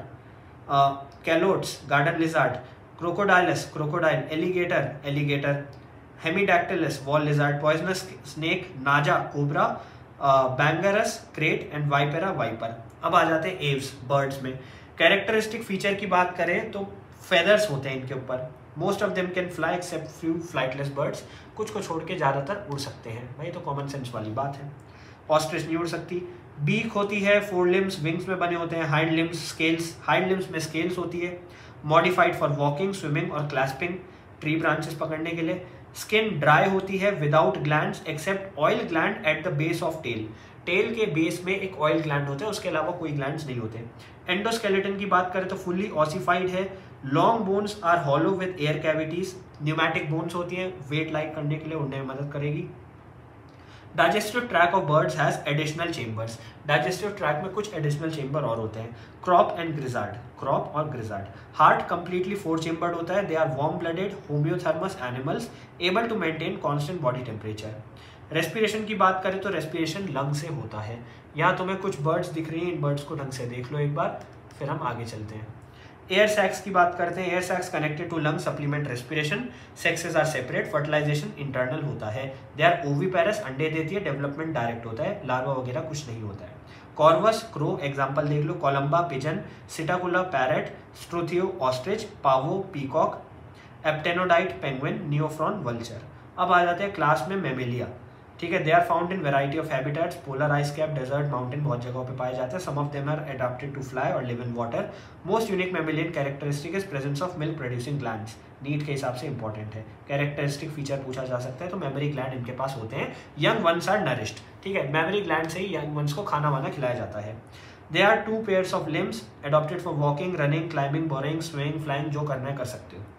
Calotes garden lizard, Crocodylus crocodile, alligator alligator, Hemidactylus wall lizard, poisonous snake Naja cobra, Bungarus krait and Vipera viper. अब आ जाते हैं एव्स, बर्ड्स में। कैरेक्टरिस्टिक फीचर की बात करें तो फेदर्स होते हैं इनके ऊपर। Most of them can fly except few flightless birds, कुछ को छोड़ के ज़्यादातर उड़ सकते हैं, भाई तो कॉमन सेंस वाली बात है। ऑस्ट्रिच नहीं उड़ सकती। बीक होती है, 4 लिम्स विंग्स में बने होते हैं। Hind limbs scales, hind limbs में स्केल्स होती है। मॉडिफाइड फॉर वॉकिंग, स्विमिंग और क्लैस्पिंग, ट्री ब्रांचेस पकड़ने के लिए। स्किन ड्राई होती है without glands except oil gland at the base of tail, tail के बेस में एक ऑयल ग्लैंड होता है, उसके अलावा कोई ग्लैंड्स नहीं होते। एंडोस्केलेटन की बात करें तो फुल्ली ऑसिफाइड है। Long bones are hollow with air cavities, pneumatic bones होती हैं, वेट लाइक करने के लिए उड़ने में मदद करेगी। Digestive tract of birds has additional chambers, digestive tract में कुछ एडिशनल चेम्बर और होते हैं। क्रॉप एंड ग्रिजार्ड, क्रॉप और ग्रिजार्ड। हार्ट कंप्लीटली 4 चेम्बर्ड होता है। They are warm blooded homeothermous animals able to maintain constant body temperature. Respiration की बात करें तो रेस्पिरेशन लंग से होता है। यहाँ तुम्हें कुछ बर्ड्स दिख रही हैं, इन बर्ड्स को ढंग से देख लो एक बार, फिर हम आगे चलते हैं। एयर सैक्स की बात करते हैं। Air sacs connected to lung supplement respiration, sexes are separate, fertilisation internal होता है। दे आर ओविपेरस, अंडे देती है, डेवलपमेंट डायरेक्ट होता है, लार्वा वगैरह कुछ नहीं होता है। कॉर्वस क्रो, एग्जाम्पल देख लो, Columba pigeon, Psittacula parrot, Struthio ostrich, Pavo peacock, Aptenodytes penguin, Neophron vulture. अब आ जाते हैं क्लास में मेमेलिया, ठीक है। They are found in variety of habitats, polar ice cap, desert, mountain, बहुत जगहों पे पाए जाते हैं। Some of them are adapted to fly और live in water. Most unique mammalian characteristic is presence of milk producing glands, need के हिसाब से इंपॉर्टेंट है। कैरेक्टरिस्टिक फीचर पूछा जा सकता है तो मेमोरी ग्लैंड इनके पास होते हैं। यंग वंस आर नरिश्ड, ठीक है, मेमोरी ग्लैंड से ही यंग वंस को खाना वाना खिलाया जाता है। They are 2 pairs of limbs adopted for walking, running, climbing, boring, swimming, flying, जो करना है कर सकते हो।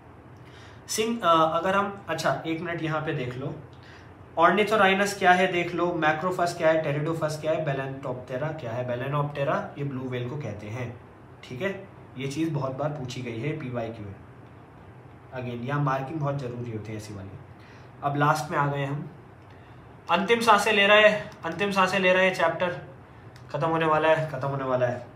सिंग अगर हम, अच्छा 1 मिनट यहाँ पे देख लो, ऑर्निथोराइनस क्या है देख लो, मैक्रोफस क्या है, टेरिडोफस क्या है, बेलेनोप्टेरा क्या है। बेलेनोप्टेरा ये ब्लू व्हेल को कहते हैं, ठीक है। ये चीज़ बहुत बार पूछी गई है PYQ में, अगेन यहाँ मार्किंग बहुत जरूरी होती है ऐसी वाली। अब लास्ट में आ गए हम, अंतिम सांसें ले रहा है, अंतिम सांसें ले रहा है, चैप्टर खत्म होने वाला है, खत्म होने वाला है।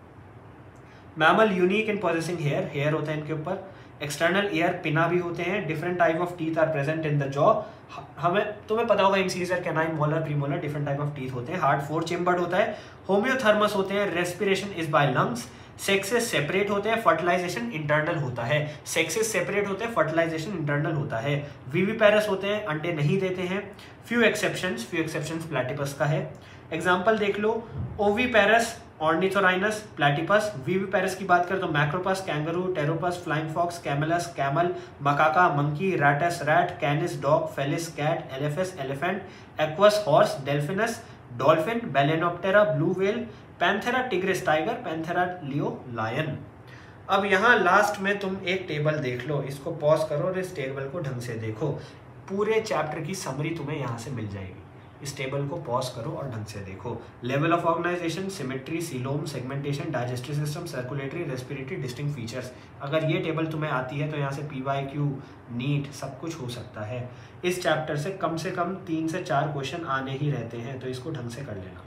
Mammal unique in possessing hair, hair होता है इनके ऊपर। एक्सटर्नल ईयर, पिना भी होते हैं। Different type of teeth are present in the jaw, हमें तुम्हें पता होगा incisor, canine, molar, premolar, different type of teeth होते हैं। हार्ट 4 चेम्बर्ड होता है। होम्योथर्मस होते हैं। Respiration is by lungs. Sexes separate होते हैं, फर्टिलाइजेशन इंटरनल होता है। सेक्सेस सेपरेट होते हैं, फर्टिलाइजेशन इंटरनल होता है। विविपेरस होते हैं, अंडे नहीं देते हैं। फ्यू एक्सेप्शंस प्लैटिपस का है। एग्जाम्पल देख लो, ओविपेरस, ऑर्निथोराइनस, प्लैटिपस। विविपेरस की बात करें तो Macropus, kangaroo, Pteropus, flying fox, Camelus, camel, Macaca, monkey, Rattus, rat, Canis, dog, Felis, cat, Elephas, elephant, Equus, horse, Delphinus, dolphin, Balaenoptera, blue whale, Panthera tigris tiger, Panthera leo lion. अब यहाँ लास्ट में तुम एक टेबल देख लो, इसको पॉज करो और इस टेबल को ढंग से देखो, पूरे चैप्टर की समरी तुम्हें यहाँ से मिल जाएगी। इस टेबल को पॉज करो और ढंग से देखो। Level of organisation, symmetry, coelom, segmentation, digestive system, circulatory, respiratory, distinct features. अगर ये टेबल तुम्हें आती है तो यहाँ से PYQ, नीट सब कुछ हो सकता है। इस चैप्टर से कम 3 से 4 क्वेश्चन आने ही रहते हैं, तो इसको ढंग से कर लेना।